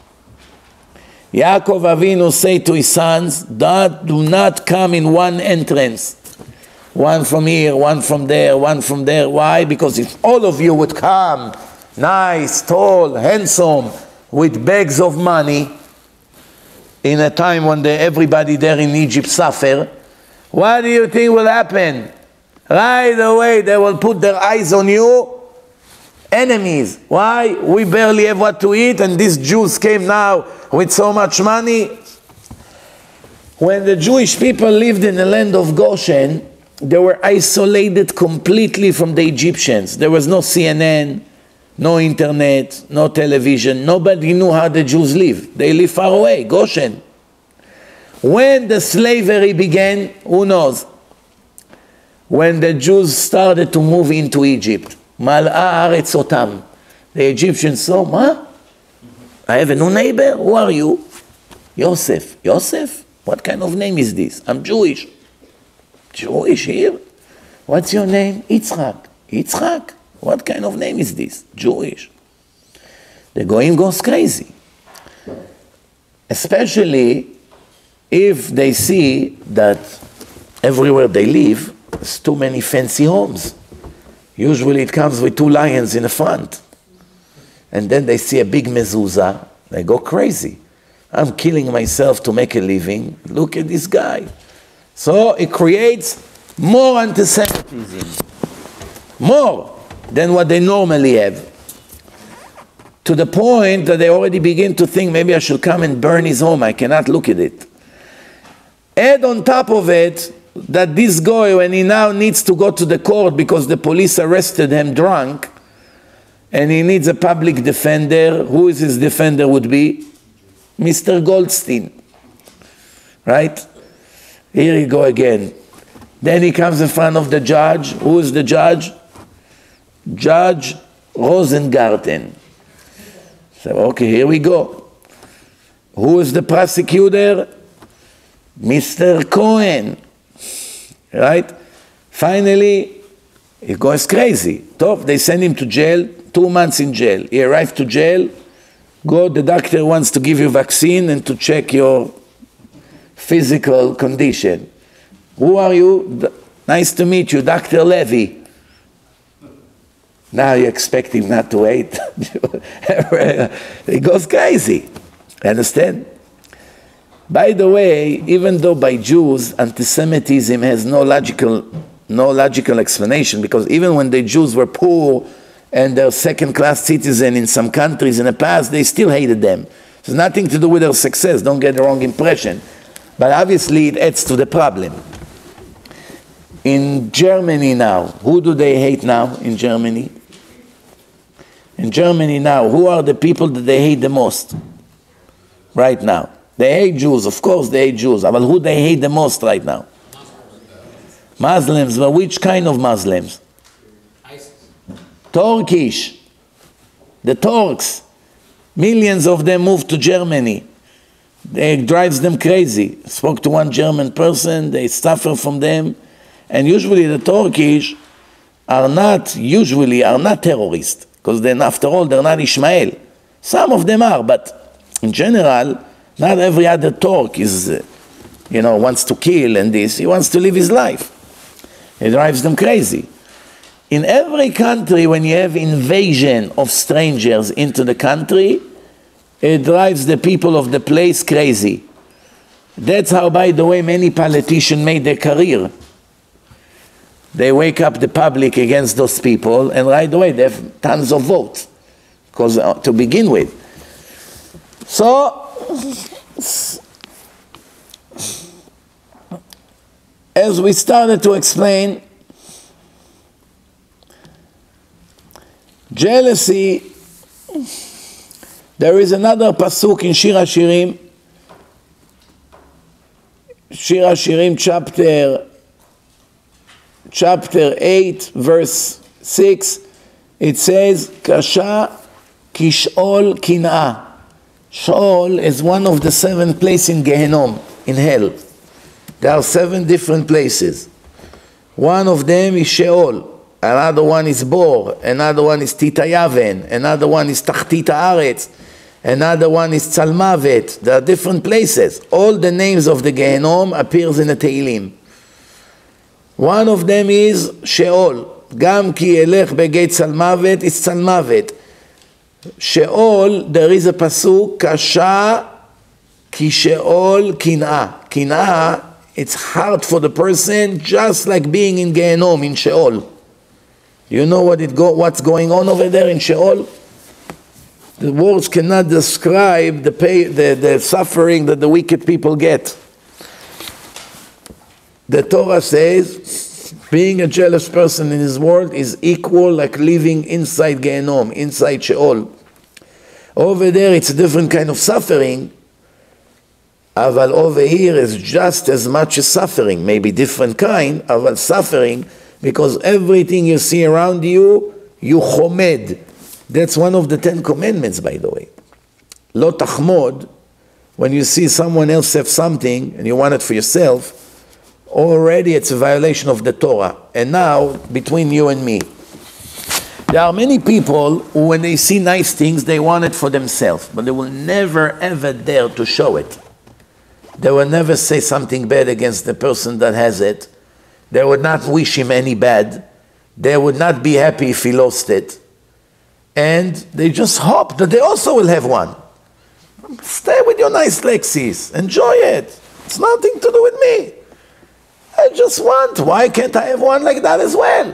Yaakov Avinu say to his sons, do not come in one entrance. One from here, one from there, one from there. Why? Because if all of you would come, nice, tall, handsome, with bags of money, in a time when everybody there in Egypt suffer, what do you think will happen? Right away they will put their eyes on you. Enemies. Why? We barely have what to eat and these Jews came now with so much money. When the Jewish people lived in the land of Goshen, they were isolated completely from the Egyptians. There was no CNN, no internet, no television. Nobody knew how the Jews live. They live far away, Goshen. When the slavery began, who knows? When the Jews started to move into Egypt, Mal'a haaretz otam. The Egyptians saw, what? I have a new neighbor? Who are you? Yosef. Yosef? What kind of name is this? I'm Jewish. Jewish here? What's your name? Yitzchak. Yitzchak? What kind of name is this? Jewish. The Goyim goes crazy. Especially if they see that everywhere they live, there's too many fancy homes. Usually it comes with 2 lions in the front. And then they see a big mezuzah, they go crazy. I'm killing myself to make a living. Look at this guy. So it creates more anti-Semitism. More than what they normally have. To the point that they already begin to think, maybe I should come and burn his home. I cannot look at it. Add on top of it that this guy, when he now needs to go to the court because the police arrested him drunk, and he needs a public defender, who is his defender would be? Mr. Goldstein. Right? Here you go again. Then he comes in front of the judge. Who is the judge? Judge Rosengarten. So, okay, here we go. Who is the prosecutor? Mr. Cohen. Right? Finally, he goes crazy. Top, they send him to jail, 2 months in jail. He arrived to jail, go, the doctor wants to give you vaccine and to check your physical condition. Who are you? Nice to meet you, Dr. Levy. Now you expect him not to wait. He goes crazy. Understand? By the way, even though by Jews, anti-Semitism has no logical explanation, because even when the Jews were poor and they're second-class citizens in some countries in the past, they still hated them. It has nothing to do with their success, don't get the wrong impression. But obviously it adds to the problem. In Germany now, who do they hate now in Germany? In Germany now, who are the people that they hate the most? Right now. They hate Jews, of course they hate Jews, but who they hate the most right now? Muslims, but which kind of Muslims? ISIS. Turkish. The Turks. Millions of them moved to Germany. It drives them crazy. I spoke to one German person, they suffer from them. And usually the Turkish are not terrorists, because then after all they're not Ishmael. Some of them are, but in general, not every other Turk is, wants to kill and this. He wants to live his life. It drives them crazy. In every country, when you have invasion of strangers into the country, it drives the people of the place crazy. That's how, by the way, many politicians made their career. They wake up the public against those people, and right away they have tons of votes, because to begin with. So, as we started to explain, jealousy, there is another pasuk in Shir HaShirim, chapter 8, verse 6, it says, Kasha kish'ol kin'ah. Sheol is one of the 7 places in Gehenom, in hell. There are 7 different places. One of them is Sheol, another one is Bor, another one is Titayaven, another one is Tachtit Haaretz, another one is Tzalmavet. There are different places. All the names of the Gehenom appears in the Tehillim. One of them is Sheol. Gam ki elech begei Tzalmavet is Tzalmavet. Sheol, there is a pasuk, Kasha ki Sheol kin'ah. Kin'ah, it's hard for the person, just like being in Gehenom, in Sheol. You know what's going on over there in Sheol? The words cannot describe the suffering that the wicked people get. The Torah says, Being a jealous person in his world is equal like living inside Gehenom, inside Sheol. Over there it's a different kind of suffering, but over here is just as much as suffering, maybe different kind, but suffering, because everything you see around you, you chomed. That's one of the 10 commandments, by the way. Lo tachmod, when you see someone else have something and you want it for yourself, already it's a violation of the Torah. And now, between you and me, there are many people who, when they see nice things, they want it for themselves, but they will never ever dare to show it. They will never say something bad against the person that has it. They would not wish him any bad. They would not be happy if he lost it. And they just hope that they also will have one. Stay with your nice Lexus. Enjoy it. It's nothing to do with me. I just want. Why can't I have one like that as well?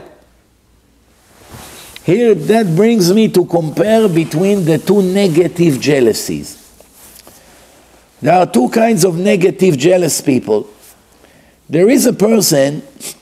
Here, that brings me to compare between the two negative jealousies. There are two kinds of negative jealous people. There is a person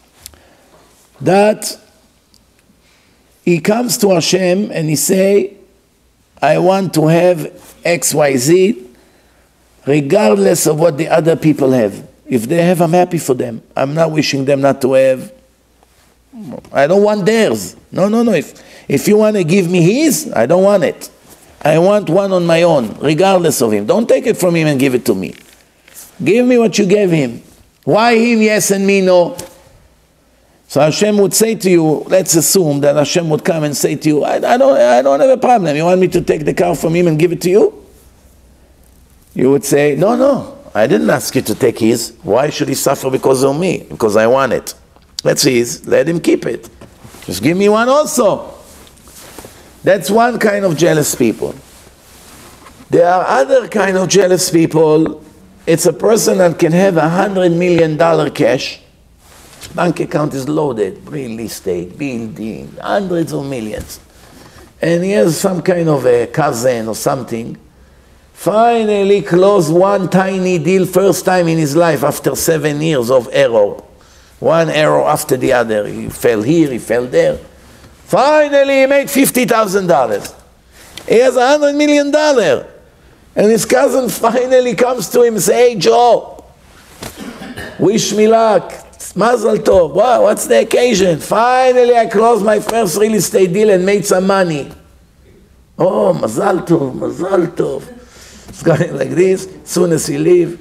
that he comes to Hashem and he say, I want to have XYZ regardless of what the other people have. If they have, I'm happy for them. I'm not wishing them not to have. I don't want theirs. No. If you want to give me his, I don't want it. I want one on my own, regardless of him. Don't take it from him and give it to me. Give me what you gave him. Why him yes and me no? So Hashem would say to you, let's assume that Hashem would come and say to you, I don't have a problem. You want me to take the car from him and give it to you? You would say, no, I didn't ask you to take his. Why should he suffer because of me? Because I want it. That's his. Let him keep it. Just give me one also. That's one kind of jealous people. There are other kind of jealous people. It's a person that can have $100 million cash. Bank account is loaded, real estate, building, hundreds of millions. And he has some kind of a cousin or something. Finally closed one tiny deal, first time in his life after 7 years of error. One error after the other. He fell here, he fell there. Finally he made $50,000. He has $100 million. And his cousin finally comes to him and says, hey Joe, wish me luck. Mazel tov. Wow, what's the occasion? Finally I closed my first real estate deal and made some money. Oh, Mazel tov, Mazel tov. It's going like this. As soon as he leaves,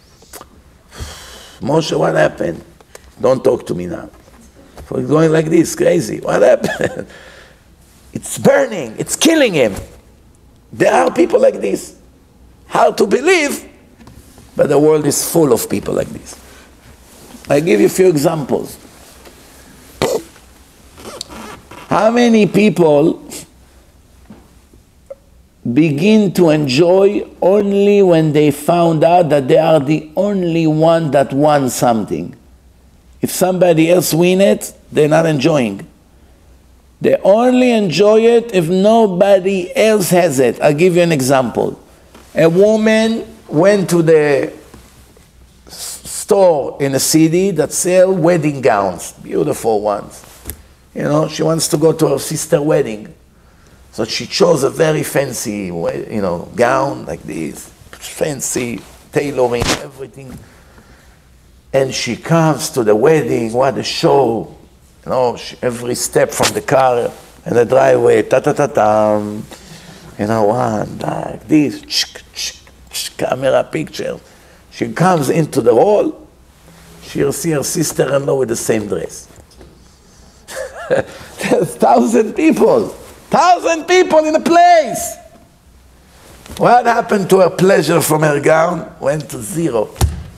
Moshe, what happened? Don't talk to me now. So he's going like this, crazy. What happened? It's burning. It's killing him. There are people like this. How to believe? But the world is full of people like this. I give you a few examples. How many people begin to enjoy only when they found out that they are the only one that won something? If somebody else win it, they're not enjoying. They only enjoy it if nobody else has it. I'll give you an example. A woman went to the store in a city that sell wedding gowns, beautiful ones. You know, she wants to go to her sister's wedding. So she chose a very fancy, gown like this, fancy, tailoring, everything. And she comes to the wedding, what a show. You know, every step from the car and the driveway, ta-ta-ta-tam. One, like this, camera picture. She comes into the hall, she'll see her sister-in-law with the same dress. There's 1,000 people. 1,000 people in a place. What happened to her pleasure from her gown? Went to zero.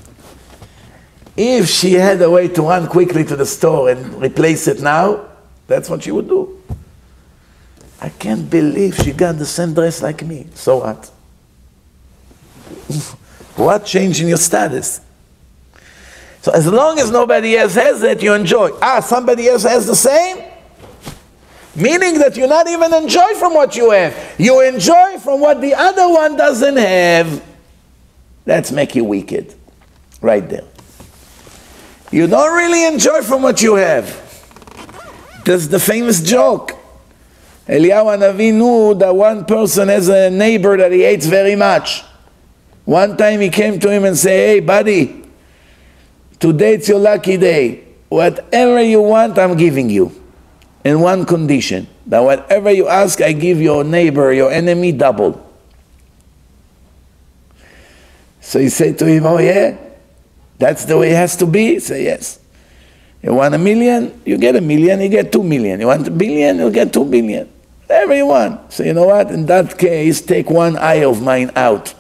If she had a way to run quickly to the store and replace it now, that's what she would do. I can't believe she got the same dress like me. So what? What changed in your status? So as long as nobody else has it, you enjoy. Somebody else has the same? Meaning that you not even enjoy from what you have. You enjoy from what the other one doesn't have. That's make you wicked. Right there. You don't really enjoy from what you have. That's the famous joke. Eliyahu Hanavi knew that one person has a neighbor that he hates very much. One time he came to him and said, hey buddy, today it's your lucky day. Whatever you want, I'm giving you. In one condition, that whatever you ask, I give your neighbor, your enemy, double. So he said to him, oh yeah? That's the way it has to be? He said, yes. You want $1 million? You get $1 million, you get $2 million. You want $1 billion? You get $2 billion. Whatever you want. So you know what? In that case, take one eye of mine out.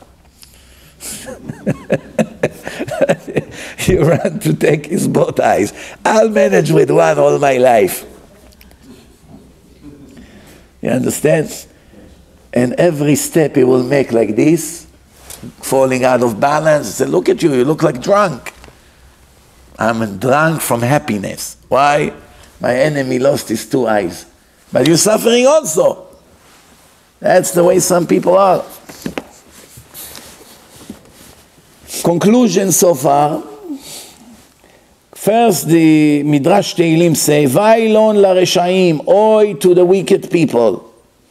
You run to take his both eyes. I'll manage with one all my life. You understand? And every step he will make like this, falling out of balance. He said, look at you, you look like drunk. I'm drunk from happiness. Why? My enemy lost his 2 eyes. But you're suffering also. That's the way some people are. Conclusion so far. First, the Midrash Tehillim say, Vailon לרשעים, oy to the wicked people,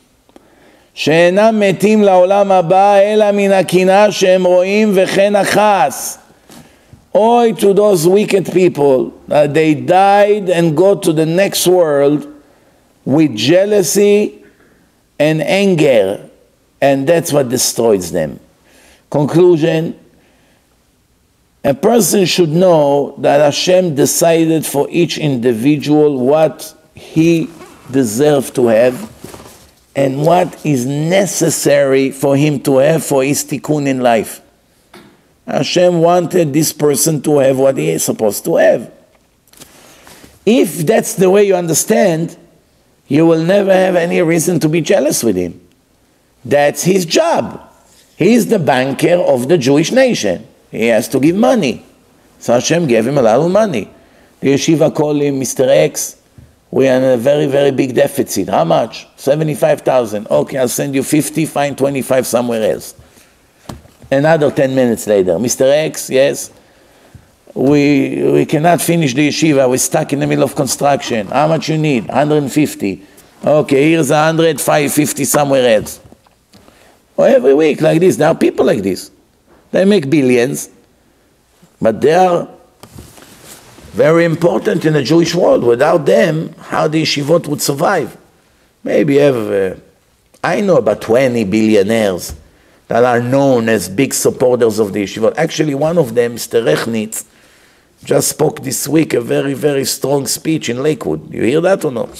שאינם מתים לעולם הבא, אלא מן הקנאה שהם רואים וכן הכעס. Oy to those wicked people, that they died and go to the next world with jealousy and anger, and that's what destroys them. Conclusion, a person should know that Hashem decided for each individual what he deserves to have and what is necessary for him to have for his tikkun in life. Hashem wanted this person to have what he is supposed to have. If that's the way you understand, you will never have any reason to be jealous with him. That's his job. He is the banker of the Jewish nation. He has to give money. So Hashem gave him a lot of money. The yeshiva called him Mr. X. We are in a very, very big deficit. How much? 75,000. Okay, I'll send you 50, find 25 somewhere else. Another 10 minutes later, Mr. X, yes, we cannot finish the yeshiva. We're stuck in the middle of construction. How much you need? 150. Okay, here's 100, 550 somewhere else. Or every week like this. There are people like this. They make billions, but they are very important in the Jewish world. Without them, how the yeshivot would survive? Maybe have, I know about 20 billionaires that are known as big supporters of the yeshivot. Actually, one of them, Mr. Rechnitz, just spoke this week a very, very strong speech in Lakewood. You hear that or no?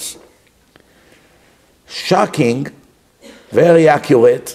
Shocking, very accurate,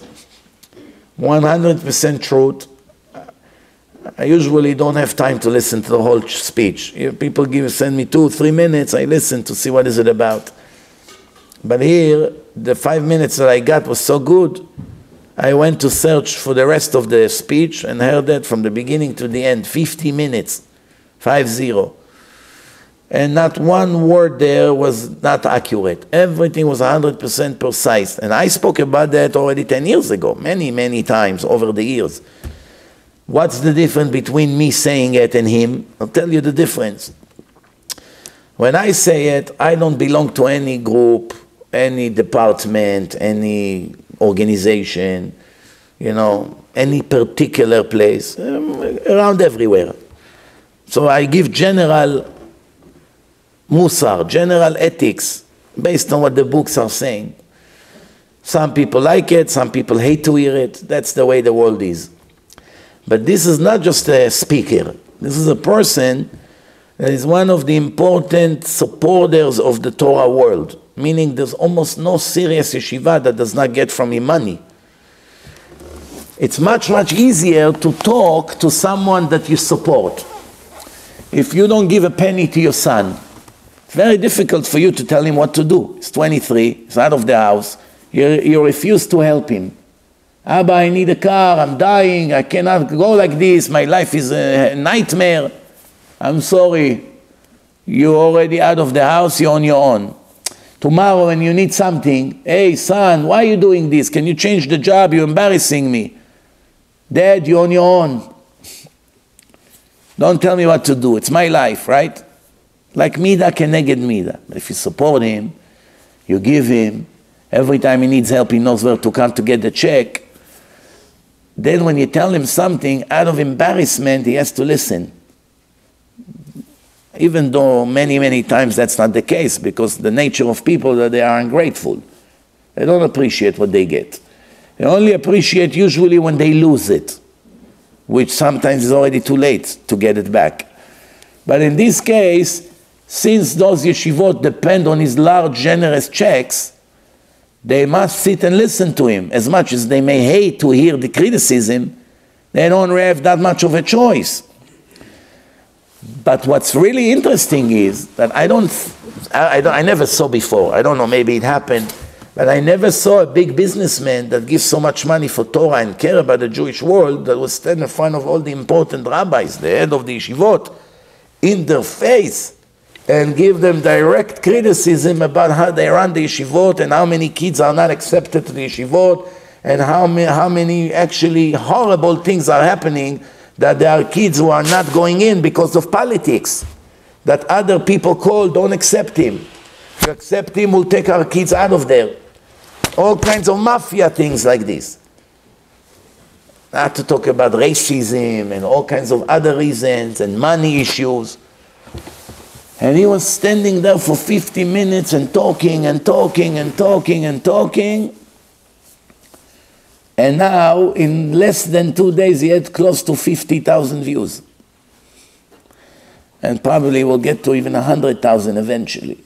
100% truth. I usually don't have time to listen to the whole speech. If people send me 2-3 minutes, I listen to see what is it about. But here, the 5 minutes that I got was so good, I went to search for the rest of the speech and heard that from the beginning to the end, 50 minutes, 50. And not one word there was not accurate. Everything was 100% precise. And I spoke about that already 10 years ago, many, many times over the years. What's the difference between me saying it and him? I'll tell you the difference. When I say it, I don't belong to any group, any department, any organization, you know, any particular place, around everywhere. So I give general musar, general ethics, based on what the books are saying. Some people like it, some people hate to hear it. That's the way the world is. But this is not just a speaker. This is a person that is one of the important supporters of the Torah world, meaning there's almost no serious yeshiva that does not get from him money. It's much, much easier to talk to someone that you support. If you don't give a penny to your son, it's very difficult for you to tell him what to do. He's 23, he's out of the house, you refuse to help him. Abba, I need a car, I'm dying, I cannot go like this, my life is a nightmare. I'm sorry, you're already out of the house, you're on your own. Tomorrow when you need something, hey son, why are you doing this? Can you change the job? You're embarrassing me. Dad, you're on your own. Don't tell me what to do. It's my life, right? Like Mida keneged Mida. But if you support him, you give him, every time he needs help, he knows where to come to get the check. Then when you tell him something, out of embarrassment, he has to listen. Even though many, many times that's not the case, because the nature of people that they are ungrateful. They don't appreciate what they get. They only appreciate usually when they lose it, which sometimes is already too late to get it back. But in this case, since those yeshivot depend on his large, generous checks, they must sit and listen to him. As much as they may hate to hear the criticism, they don't have that much of a choice. But what's really interesting is that I never saw before, I don't know, maybe it happened, but I never saw a big businessman that gives so much money for Torah and care about the Jewish world that was stand in front of all the important rabbis, the head of the yeshivot, in their face, and give them direct criticism about how they run the yeshivot and how many kids are not accepted to the yeshivot and how many actually horrible things are happening, that there are kids who are not going in because of politics, that other people call, don't accept him. If you accept him, we'll take our kids out of there. All kinds of mafia things like this. Not to talk about racism and all kinds of other reasons and money issues. And he was standing there for 50 minutes and talking and talking and talking and talking. And now, in less than 2 days, he had close to 50,000 views. And probably will get to even 100,000 eventually.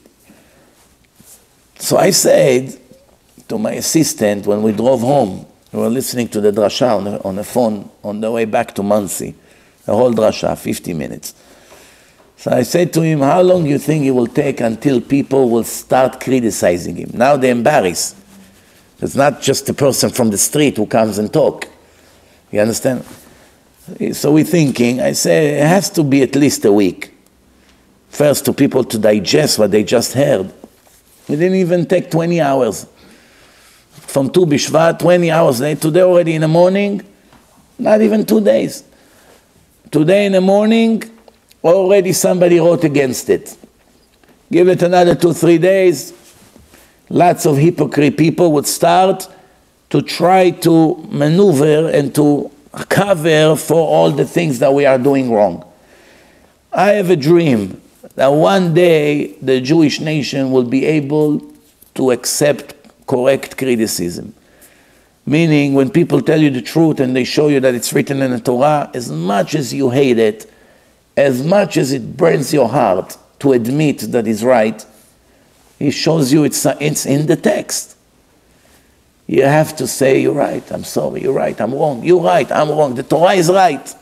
So I said to my assistant when we drove home, we were listening to the drasha on the phone on the way back to Monsey, the whole drasha, 50 minutes. So I said to him, how long do you think it will take until people will start criticizing him? Now they're embarrassed. It's not just a person from the street who comes and talk. You understand? So we're thinking, I say, it has to be at least a week. First, to people to digest what they just heard. It didn't even take 20 hours. From Tu B'Shvat, 20 hours later, today already in the morning, not even 2 days. Today in the morning, already somebody wrote against it. Give it another 2-3 days, lots of hypocrite people would start to try to maneuver and to cover for all the things that we are doing wrong. I have a dream that one day the Jewish nation will be able to accept correct criticism. Meaning when people tell you the truth and they show you that it's written in the Torah, as much as you hate it, as much as it burns your heart to admit that it's right, he shows you it's in the text. You have to say, you're right, I'm sorry, you're right, I'm wrong, you're right, I'm wrong, the Torah is right.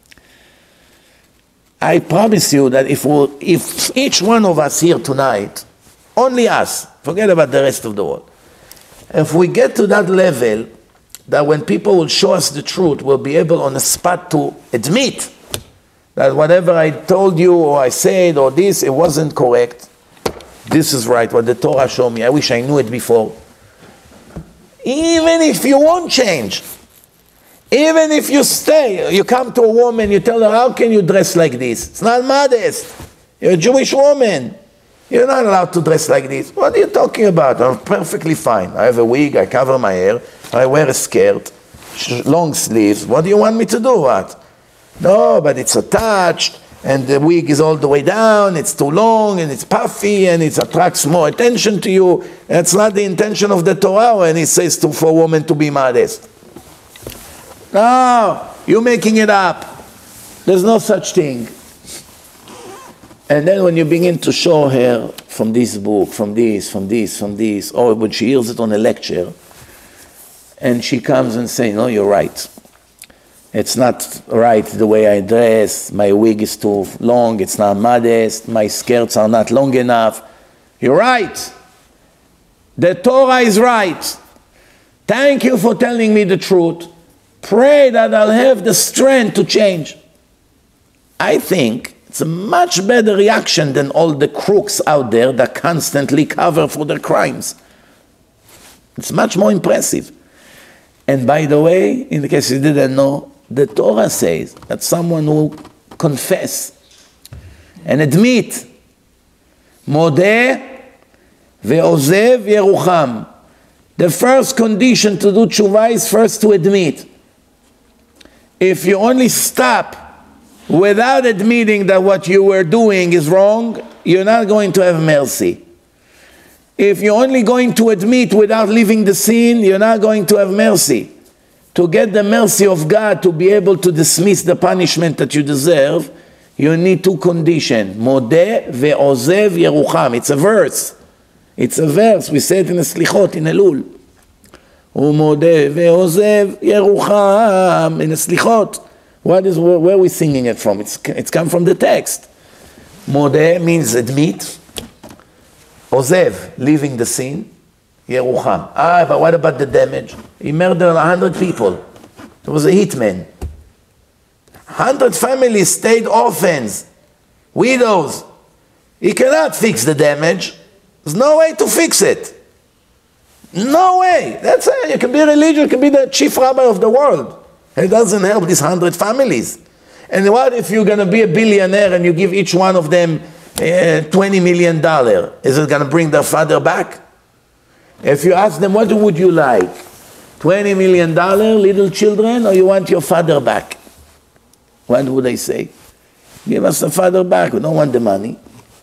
I promise you that if each one of us here tonight, only us, forget about the rest of the world, if we get to that level, that when people will show us the truth, we'll be able on the spot to admit that whatever I told you or I said or this, it wasn't correct. This is right, what the Torah showed me. I wish I knew it before. Even if you won't change, even if you stay, you come to a woman, you tell her, how can you dress like this? It's not modest. You're a Jewish woman. You're not allowed to dress like this. What are you talking about? I'm perfectly fine. I have a wig, I cover my hair, I wear a skirt, long sleeves. What do you want me to do? What? No, but it's attached, and the wig is all the way down, it's too long, and it's puffy, and it attracts more attention to you. That's not the intention of the Torah when it says for a woman to be modest. No, you're making it up. There's no such thing. And then when you begin to show her from this book, from this, or when she hears it on a lecture, and she comes and says, no, you're right. It's not right the way I dress, my wig is too long, it's not modest, my skirts are not long enough. You're right. The Torah is right. Thank you for telling me the truth. Pray that I'll have the strength to change. I think it's a much better reaction than all the crooks out there that constantly cover for their crimes. It's much more impressive. And by the way, in case you didn't know, the Torah says that someone who confess and admit. Modeh ve'ozev yerucham. The first condition to do tshuva is first to admit. If you only stop without admitting that what you were doing is wrong, you're not going to have mercy. If you're only going to admit without leaving the sin, you're not going to have mercy. To get the mercy of God, to be able to dismiss the punishment that you deserve, you need two conditions. Modeh ve'ozev yerucham. It's a verse. It's a verse. We say it in the Slichot, in Elul. Umodeh ve'ozev yerucham. In the Slichot. Where are we singing it from? It's come from the text. Modeh means admit. Ozev, leaving the sin. Yerucham. But what about the damage? He murdered 100 people. He was a hitman. 100 families stayed orphans, widows. He cannot fix the damage. There's no way to fix it. No way. That's it. You can be religious, you can be the chief rabbi of the world. It doesn't help these 100 families. And what if you're going to be a billionaire and you give each one of them $20 million? Is it going to bring their father back? If you ask them, what would you like? $20 million, little children, or you want your father back? What would they say? Give us the father back, we don't want the money.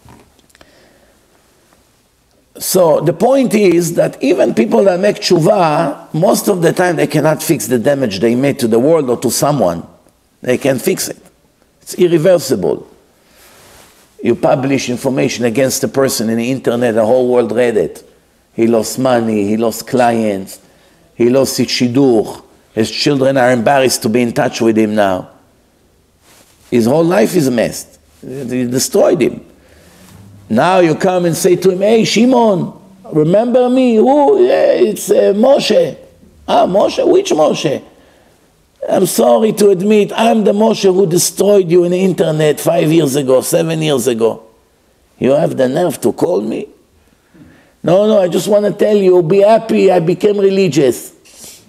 So the point is that even people that make tshuva, most of the time they cannot fix the damage they made to the world or to someone. They can't fix it. It's irreversible. You publish information against a person in the internet, the whole world read it. He lost money, he lost clients, he lost his shidur. His children are embarrassed to be in touch with him now. His whole life is messed. You destroyed him. Now you come and say to him, hey, Shimon, remember me? Who? Yeah, it's Moshe. Moshe? Which Moshe? I'm sorry to admit, I'm the Moshe who destroyed you in the internet 5 years ago, 7 years ago. You have the nerve to call me? No, I just want to tell you, be happy, I became religious.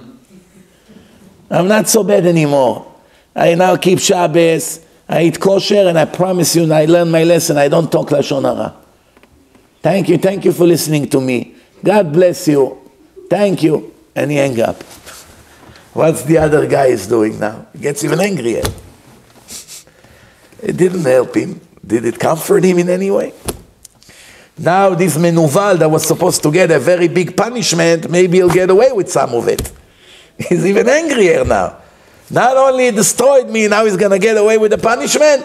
I'm not so bad anymore. I now keep Shabbos, I eat kosher, and I promise you, I learned my lesson, I don't talk Lashon Hara. Thank you for listening to me. God bless you. Thank you. And he hang up. What's the other guy is doing now? He gets even angrier. It didn't help him. Did it comfort him in any way? Now this menuval that was supposed to get a very big punishment, maybe he'll get away with some of it. He's even angrier now. Not only he destroyed me, now he's going to get away with the punishment.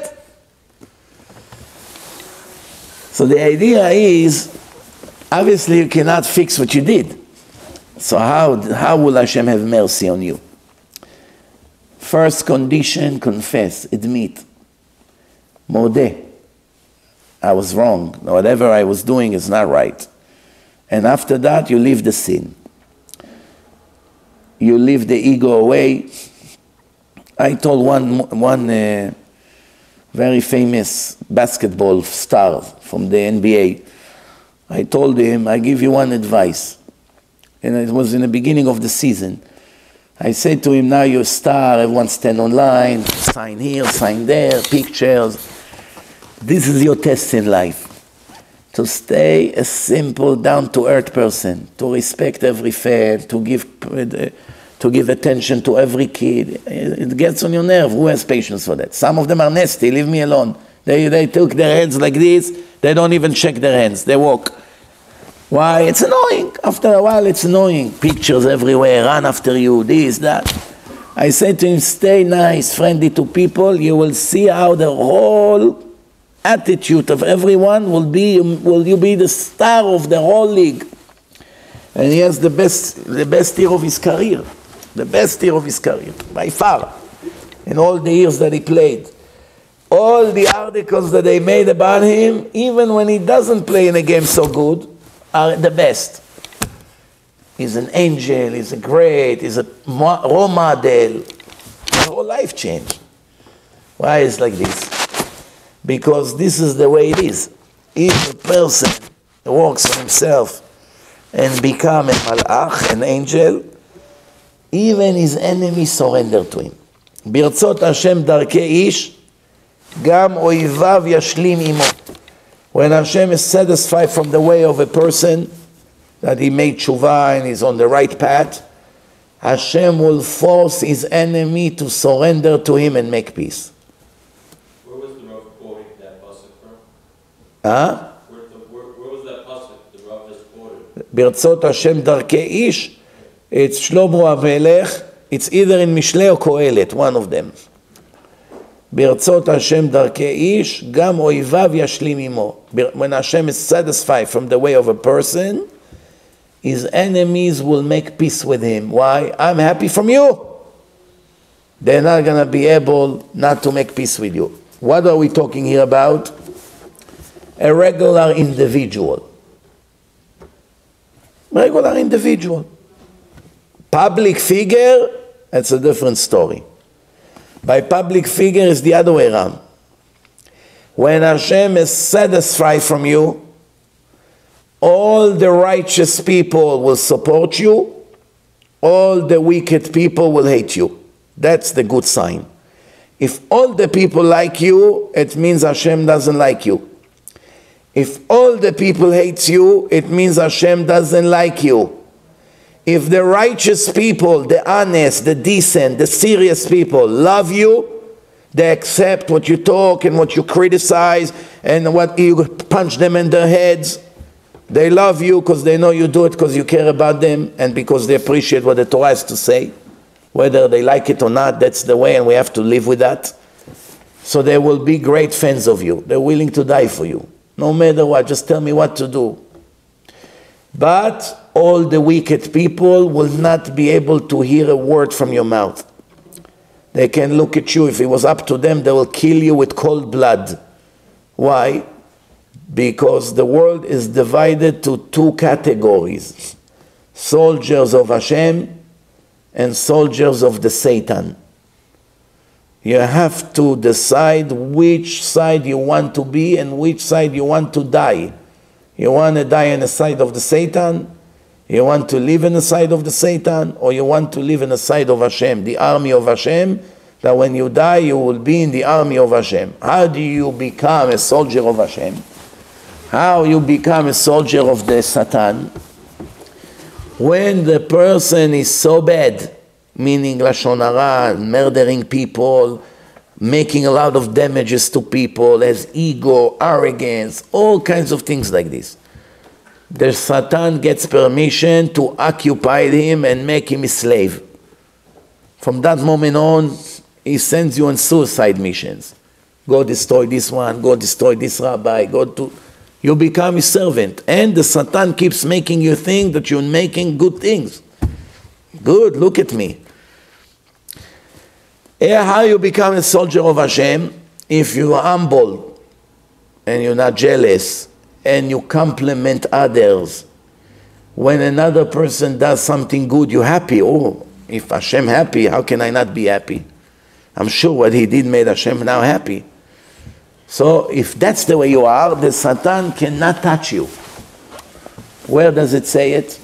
So the idea is, obviously you cannot fix what you did. So how will Hashem have mercy on you? First condition, confess, admit. Modeh. I was wrong. Whatever I was doing is not right. And after that, you leave the sin. You leave the ego away. I told one very famous basketball star from the NBA, I told him, I give you one advice. And it was in the beginning of the season. I said to him, now you're a star, everyone stand online, sign here, sign there, pictures. This is your test in life. To stay a simple, down-to-earth person, to respect every fan, to give attention to every kid. It gets on your nerve. Who has patience for that? Some of them are nasty, leave me alone. They took their hands like this, they don't even check their hands, they walk. Why? It's annoying. After a while, it's annoying. Pictures everywhere, run after you, this, that. I said to him, stay nice, friendly to people, you will see how the whole attitude of everyone will you be the star of the whole league. And he has the best year of his career. The best year of his career, by far. In all the years that he played. All the articles that they made about him, even when he doesn't play in a game so good, are the best. He's an angel, he's a great, he's a role model. His whole life changed. Why is it like this? Because this is the way it is. If a person works on himself and become a malach, an angel, even his enemies surrender to him. Birtzot Hashem darkei ish גם אויביו ישלים עמו. When Hashem is satisfied from the way of a person, that he made tshuva and is on the right path, Hashem will force his enemy to surrender to him and make peace. Where was the Rav quoting that pasuk from? Huh? Where was that pasuk the Rav just quoted? ברצות Hashem דרכי ish, it's Shlomo HaMelech, it's either in Mishlei or Kohelet, one of them. ברצות Hashem דרכי ish, גם אויביו ישלים עמו. When Hashem is satisfied from the way of a person, his enemies will make peace with him. Why? I'm happy from you. They're not going to be able not to make peace with you. What are we talking here about? A regular individual. Regular individual. Public figure, that's a different story. By public figure is the other way around. When Hashem is satisfied from you, all the righteous people will support you, all the wicked people will hate you. That's the good sign. If all the people like you, it means Hashem doesn't like you. If all the people hate you, it means Hashem doesn't like you. If the righteous people, the honest, the decent, the serious people love you, they accept what you talk and what you criticize and what you punch them in their heads. They love you because they know you do it because you care about them and because they appreciate what the Torah has to say. Whether they like it or not, that's the way, and we have to live with that. So they will be great fans of you. They're willing to die for you. No matter what, just tell me what to do. But all the wicked people will not be able to hear a word from your mouth. They can look at you. If it was up to them, they will kill you with cold blood. Why? Because the world is divided to two categories. Soldiers of Hashem and soldiers of the Satan. You have to decide which side you want to be and which side you want to die. You want to die on the side of the Satan? You want to live on the side of the Satan? Or you want to live on the side of Hashem, the army of Hashem, that when you die you will be in the army of Hashem. How do you become a soldier of Hashem? How you become a soldier of the Satan? When the person is so bad, meaning Lashon Hara, murdering people, making a lot of damages to people, has ego, arrogance, all kinds of things like this. The Satan gets permission to occupy him and make him a slave. From that moment on, he sends you on suicide missions. Go destroy this one, go destroy this rabbi, you become his servant. And the Satan keeps making you think that you're making good things. Good, look at me. How you become a soldier of Hashem? If you're humble and you're not jealous and you compliment others. When another person does something good, you're happy. Oh, if Hashem happy, how can I not be happy? I'm sure what he did made Hashem now happy. So if that's the way you are, the Satan cannot touch you. Where does it say it?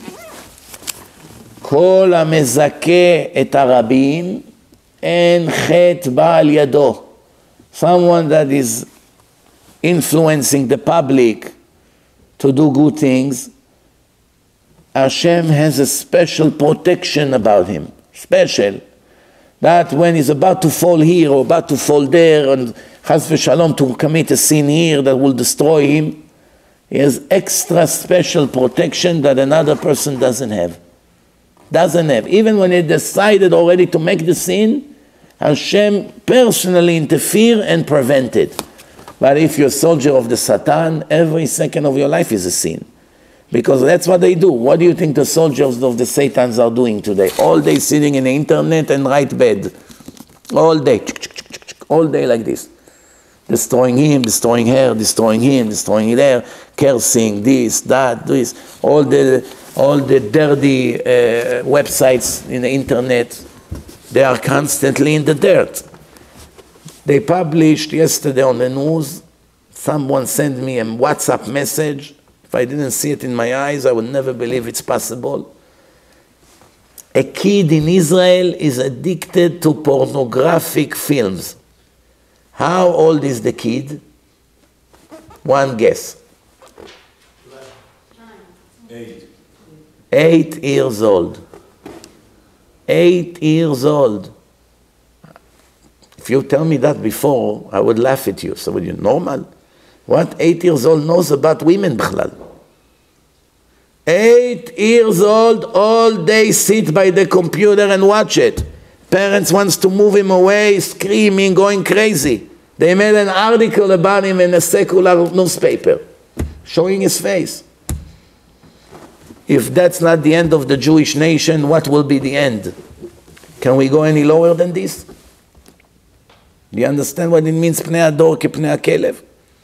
כל המזכה את הרבים אין חטא בא על ידו. Someone that is influencing the public to do good things, Hashem has a special protection about him. Special. That when he's about to fall here or about to fall there and Chas v'shalom to commit a sin here that will destroy him, he has extra special protection that another person doesn't have. Doesn't have. Even when he decided already to make the sin, Hashem personally interfere and prevent it. But if you're a soldier of the Satan, every second of your life is a sin. Because that's what they do. What do you think the soldiers of the Satans are doing today? All day sitting in the internet and write bed. All day. All day like this. Destroying him, destroying her, destroying him, destroying there, cursing, this, that, this. All the dirty websites in the internet, they are constantly in the dirt. They published yesterday on the news, someone sent me a WhatsApp message. If I didn't see it in my eyes, I would never believe it's possible. A kid in Israel is addicted to pornographic films. How old is the kid? One guess. 8. 8 years old. 8 years old. If you tell me that before, I would laugh at you. So would you, normal? What 8 years old knows about women, b'chlal? 8 years old, all day sit by the computer and watch it. Parents wants to move him away, screaming, going crazy. They made an article about him in a secular newspaper, showing his face. If that's not the end of the Jewish nation, what will be the end? Can we go any lower than this? Do you understand what it means, pnei ador kepnei hakelev?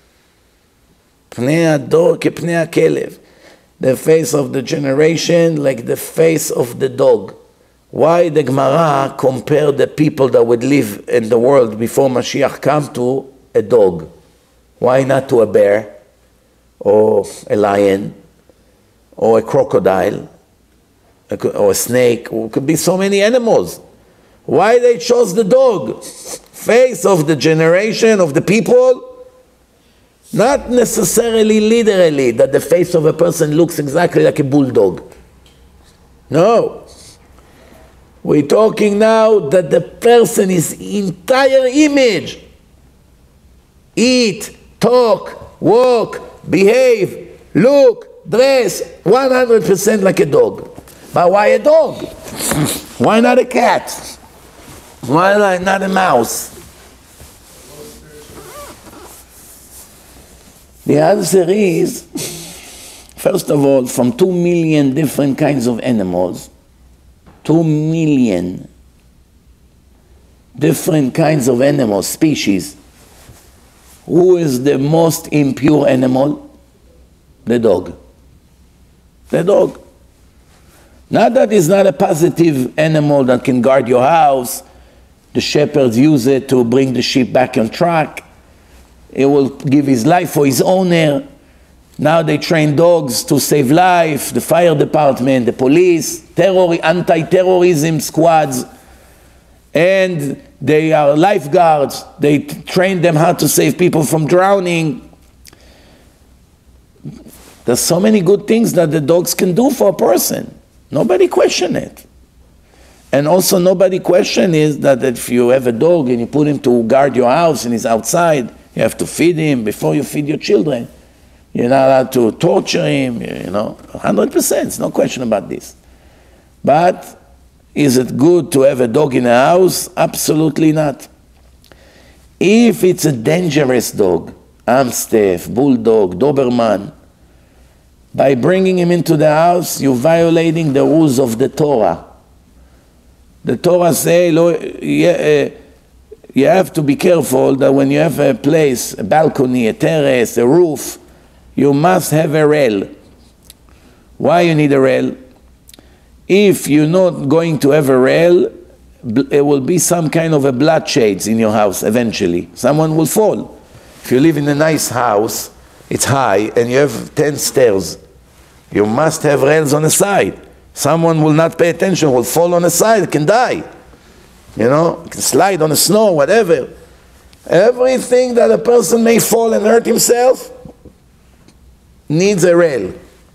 Pnei ador kepnei hakelev. The face of the generation like the face of the dog. Why the Gemara compared the people that would live in the world before Mashiach come to a dog? Why not to a bear or a lion or a crocodile or a snake? Or it could be so many animals. Why they chose the dog? Face of the generation of the people? Not necessarily literally that the face of a person looks exactly like a bulldog. No. We're talking now that the person is entire image. Eat, talk, walk, behave, look, dress, 100% like a dog. But why a dog? Why not a cat? Why not a mouse? The answer is, first of all, from 2 million different kinds of animals, 2 million different kinds of animals, species, who is the most impure animal? The dog. The dog. Not that it's not a positive animal that can guard your house. The shepherds use it to bring the sheep back on track. It will give his life for his owner. Now they train dogs to save life, the fire department, the police, anti-terrorism squads, and they are lifeguards. They train them how to save people from drowning. There's so many good things that the dogs can do for a person. Nobody question it. And also nobody question is that if you have a dog and you put him to guard your house and he's outside, you have to feed him before you feed your children. You're not allowed to torture him, 100%, no question about this. But is it good to have a dog in a house? Absolutely not. If it's a dangerous dog, Amstaff, Bulldog, Doberman, by bringing him into the house, you're violating the rules of the Torah. The Torah says, you have to be careful that when you have a place, a balcony, a terrace, a roof, you must have a rail. Why you need a rail? If you're not going to have a rail, it will be some kind of a bloodshades in your house eventually. Someone will fall. If you live in a nice house, it's high, and you have 10 stairs, you must have rails on the side. Someone will not pay attention, will fall on the side, can die. Can slide on the snow, whatever. Everything that a person may fall and hurt himself needs a rail.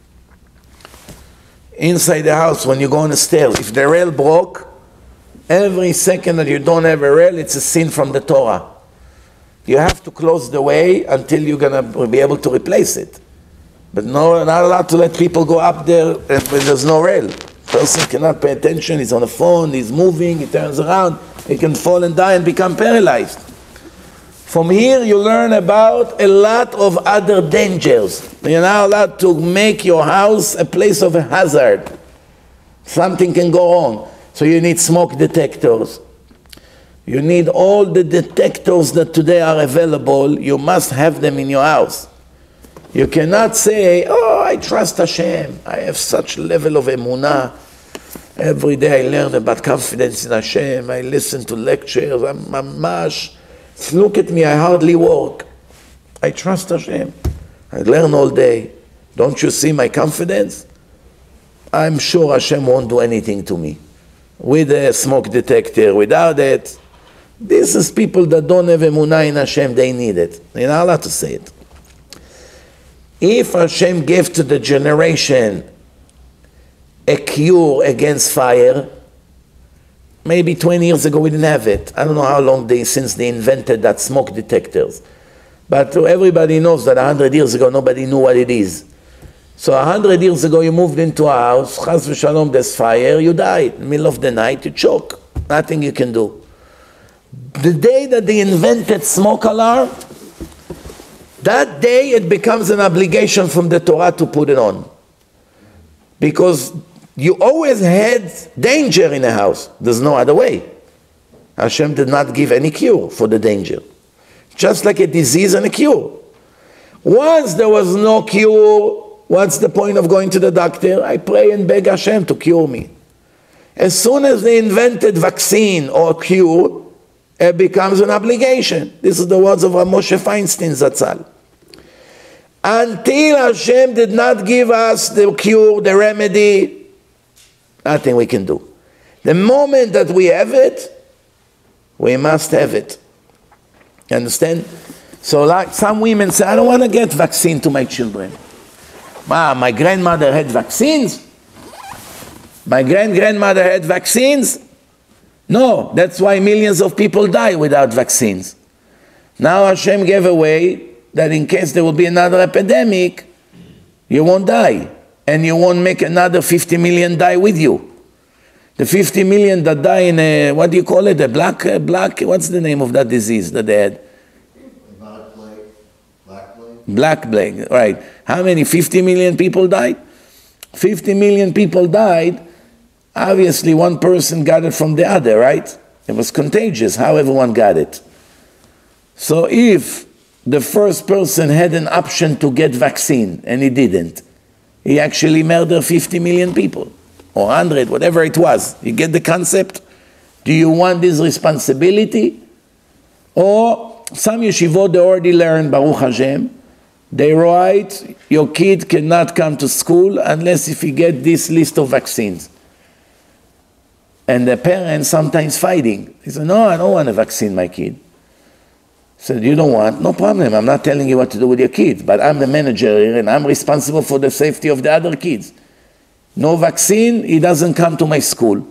Inside the house, when you go on the stairs, if the rail broke, every second that you don't have a rail, it's a sin from the Torah. You have to close the way until you're going to be able to replace it. But no, not allowed to let people go up there when there's no rail. Person cannot pay attention, he's on the phone, he's moving, he turns around, he can fall and die and become paralyzed. From here you learn about a lot of other dangers. You're not allowed to make your house a place of a hazard. Something can go wrong. So you need smoke detectors. You need all the detectors that today are available. You must have them in your house. You cannot say, oh, I trust Hashem. I have such level of emunah. Every day I learn about confidence in Hashem. I listen to lectures. I'm mamash. Look at me, I hardly work. I trust Hashem. I learn all day. Don't you see my confidence? I'm sure Hashem won't do anything to me. With a smoke detector, without it, This is people that don't have emunah in Hashem, they need it. You're not allowed to say it. If Hashem gave to the generation a cure against fire, maybe 20 years ago we didn't have it. I don't know how long since they invented that smoke detectors. But everybody knows that 100 years ago nobody knew what it is. So 100 years ago you moved into a house, chas v'shalom, there's fire, you die. In the middle of the night you choke. Nothing you can do. The day that they invented smoke alarm, that day it becomes an obligation from the Torah to put it on. Because you always had danger in a house. There's no other way. Hashem did not give any cure for the danger. Just like a disease and a cure. Once there was no cure, what's the point of going to the doctor? I pray and beg Hashem to cure me. As soon as they invented vaccine or cure, it becomes an obligation. This is the words of Rav Moshe Feinstein Zatzal. Until Hashem did not give us the cure, the remedy, nothing we can do. The moment that we have it, we must have it. You understand? So like some women say, I don't want to get vaccine to my children. My grandmother had vaccines? My grandmother had vaccines? No, that's why millions of people die without vaccines. Now Hashem gave away that in case there will be another epidemic, you won't die. And you won't make another 50 million die with you. The 50 million that die in a, what do you call it, a black, what's the name of that disease that they had? Black plague, right. How many, 50 million people died? 50 million people died. Obviously, one person got it from the other, right? It was contagious, how everyone got it. So if the first person had an option to get vaccine and he didn't, he actually murdered 50 million people, or 100, whatever it was. You get the concept? Do you want this responsibility? Or some yeshivot, they already learned, Baruch Hashem, they write, your kid cannot come to school unless if you get this list of vaccines. And the parents sometimes fighting. He said, no, I don't want to vaccine my kid. I said, you don't want? No problem. I'm not telling you what to do with your kids, but I'm the manager here and I'm responsible for the safety of the other kids. No vaccine, he doesn't come to my school.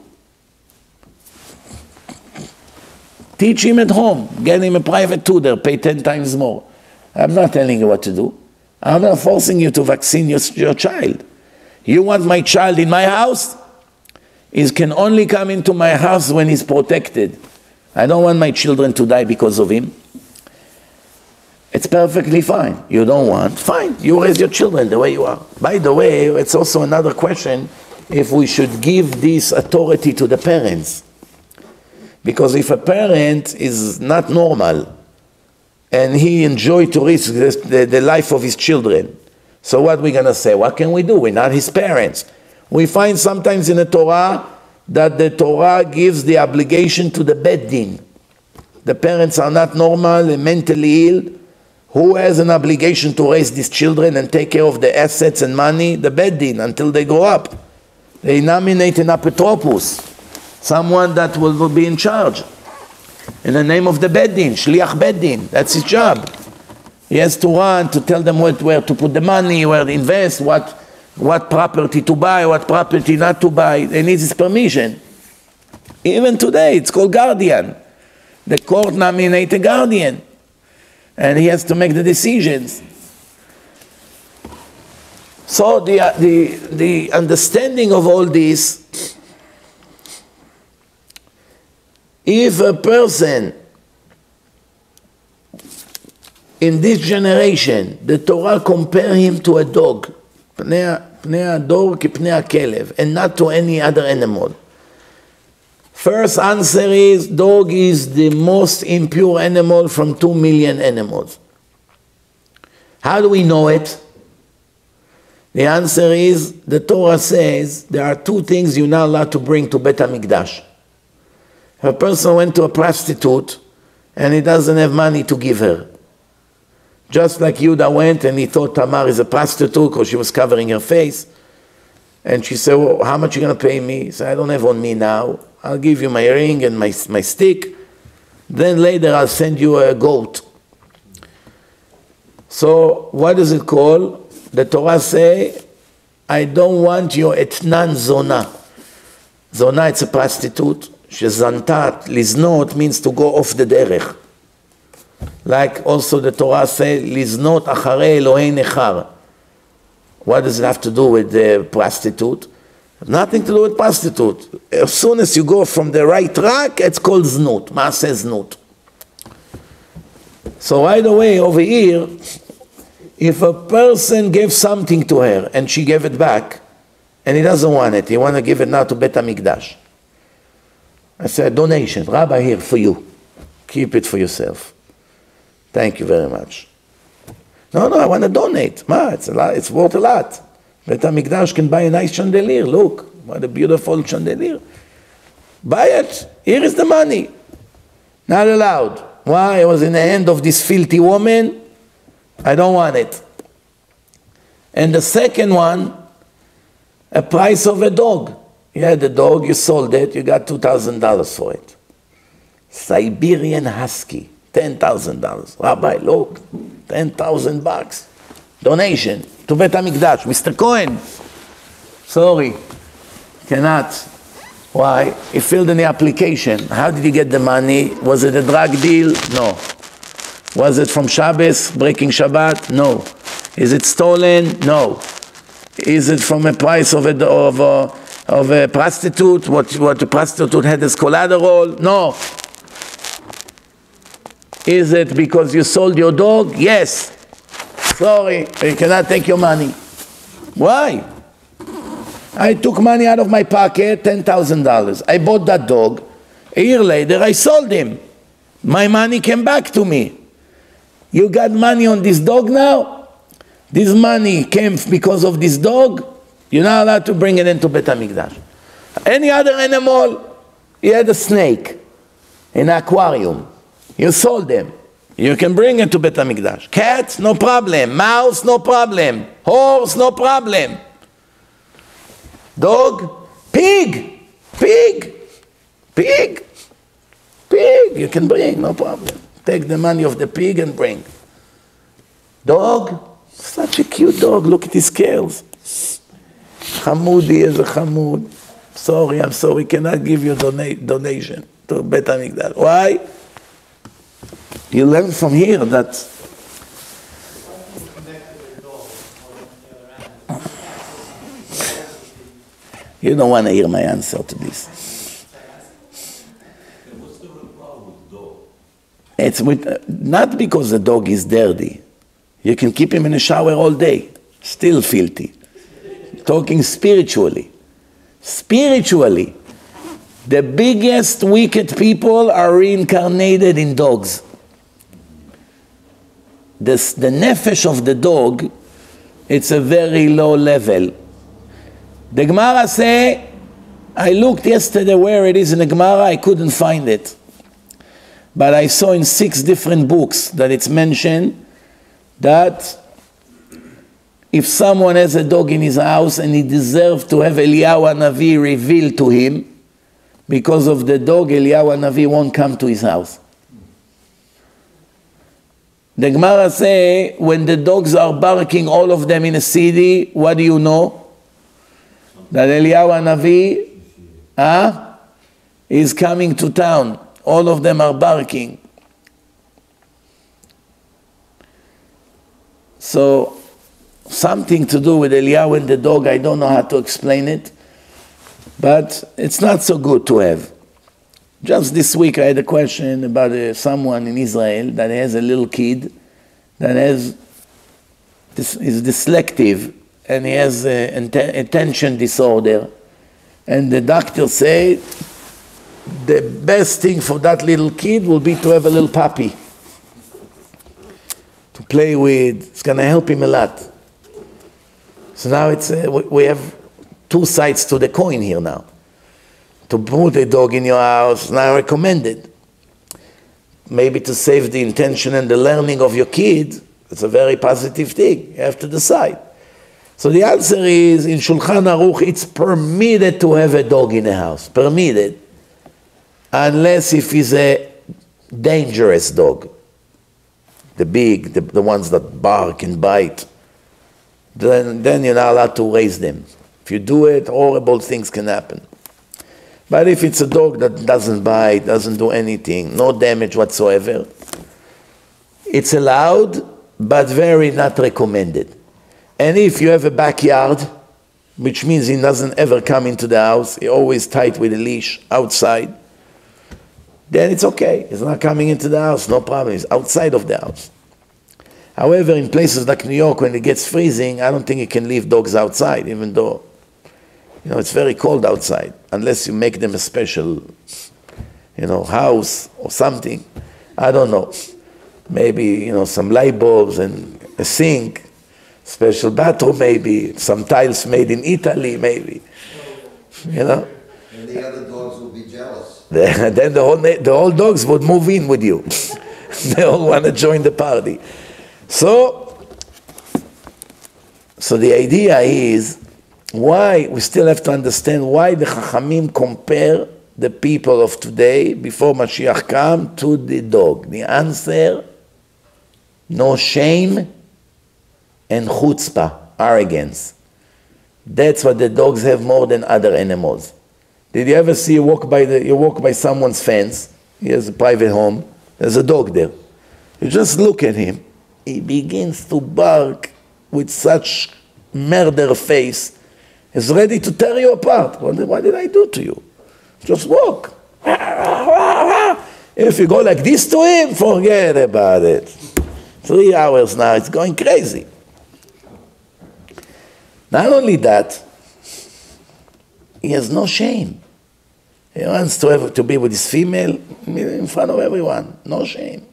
Teach him at home. Get him a private tutor, pay 10 times more. I'm not telling you what to do. I'm not forcing you to vaccine your child. You want my child in my house? He can only come into my house when he's protected. I don't want my children to die because of him. It's perfectly fine. You don't want? Fine. You raise your children the way you are. By the way, it's also another question if we should give this authority to the parents. Because if a parent is not normal and he enjoys to risk the life of his children, so what are we going to say? What can we do? We're not his parents. We find sometimes in the Torah that the Torah gives the obligation to the Beit Din. The parents are not normal and mentally ill. Who has an obligation to raise these children and take care of the assets and money? The Beit Din, until they grow up. They nominate an apotropos, someone that will be in charge. In the name of the Beit Din, Shliach Beit Din, that's his job. He has to run, to tell them where to put the money, where to invest, what property to buy, what property not to buy. They need his permission. Even today, it's called guardian. The court nominates a guardian, and he has to make the decisions. So the understanding of all this, if a person in this generation, the Torah compare him to a dog, פני הדור כפני הכלב, and not to any other animal. First answer is, dog is the most impure animal from 2 million animals. How do we know it? The answer is, the Torah says, there are 2 things you're not allowed to bring to Beit HaMikdash. If a person went to a prostitute, and he doesn't have money to give her, just like Yehuda went and he thought Tamar is a prostitute because she was covering her face. And she said, well, how much are you going to pay me? He said, I don't have on me now. I'll give you my ring and my stick. then later I'll send you a goat. So what does it call? The Torah say, I don't want your etnan zona. Zona, it's a prostitute. Shezantat, liznot means to go off the derech. Like also the Torah say, liznot acharei Elohei nechar. What does it have to do with the prostitute? Nothing to do with prostitute. As soon as you go from the right track, it's called znut, maaseh znut. So right away over here, if a person gave something to her and she gave it back, and he doesn't want it, he want to give it now to Bet HaMikdash. I said, donation, Rabbi, here for you. Keep it for yourself. Thank you very much. No, I want to donate. It's a lot, it's worth a lot. Bet HaMikdash can buy a nice chandelier. Look, what a beautiful chandelier. Buy it. Here is the money. Not allowed. Why? It was in the hand of this filthy woman. I don't want it. And the second one, a price of a dog. You had a dog, you sold it, you got $2,000 for it. Siberian Husky, $10,000. Rabbi, look, $10,000. Donation to Bet HaMikdash. Mr. Cohen, sorry, cannot. Why? He filled in the application. How did he get the money? Was it a drug deal? No. Was it from Shabbos, breaking Shabbat? No. Is it stolen? No. Is it from a price of a prostitute? What the prostitute had as collateral? No. Is it because you sold your dog? Yes. Sorry, you cannot take your money. Why? I took money out of my pocket, $10,000. I bought that dog. A year later, I sold him. My money came back to me. You got money on this dog now? This money came because of this dog? You're not allowed to bring it into Bet HaMikdash. Any other animal, you had a snake in an aquarium. You sold them. You can bring it to Bet HaMikdash. Cat, no problem. Mouse, no problem. Horse, no problem. Dog, pig, pig, pig, pig. You can bring, no problem. Take the money of the pig and bring. Dog, such a cute dog. Look at his scales. Hamoudi is a Hamoud. Sorry, I'm sorry. Cannot give you donation to Bet HaMikdash. Why? You learn from here that you don't want to hear my answer to this. It's not because the dog is dirty. You can keep him in a shower all day, still filthy. Talking spiritually. Spiritually, the biggest wicked people are reincarnated in dogs. The nefesh of the dog, it's a very low level. The Gemara say, I looked yesterday where it is in the Gemara, I couldn't find it. But I saw in 6 different books that it's mentioned that if someone has a dog in his house and he deserves to have Eliyahu Hanavi revealed to him, because of the dog, Eliyahu Hanavi won't come to his house. The Gemara say, when the dogs are barking, all of them in a city, what do you know? That Eliyahu Hanavi is coming to town. All of them are barking. So, something to do with Eliyahu and the dog, I don't know how to explain it, but it's not so good to have. Just this week I had a question about someone in Israel that has a little kid that is dyslexic and he has attention disorder. And the doctor said the best thing for that little kid will be to have a little puppy to play with. It's going to help him a lot. So now it's we have 2 sides to the coin here now. To put a dog in your house, now recommended. Maybe to save the intention and the learning of your kid, it's a very positive thing. You have to decide. So the answer is, in Shulchan Aruch, it's permitted to have a dog in the house. Permitted. Unless if he's a dangerous dog, the big, the ones that bark and bite, then you're not allowed to raise them. If you do it, horrible things can happen. But if it's a dog that doesn't bite, doesn't do anything, no damage whatsoever, it's allowed, but very not recommended. And if you have a backyard, which means he doesn't ever come into the house, he's always tied with a leash outside, then it's okay. He's not coming into the house, no problem. He's outside of the house. However, in places like New York, when it gets freezing, I don't think you can leave dogs outside, even though, it's very cold outside, unless you make them a special, house or something. I don't know. Maybe, some light bulbs and a sink, special bathroom maybe, some tiles made in Italy maybe, And the other dogs will be jealous. Then the whole dogs would move in with you. They all want to join the party. So the idea is, why we still have to understand why the Chachamim compare the people of today, before Mashiach come, to the dog. The answer, no shame and chutzpah, arrogance. That's what the dogs have more than other animals. Did you ever see you walk by someone's fence, he has a private home, there's a dog there. You just look at him, he begins to bark with such murder face, he's ready to tear you apart. What did I do to you? Just walk. If you go like this to him, forget about it. 3 hours now, it's going crazy. Not only that, he has no shame. He wants to be with his female in front of everyone. No shame.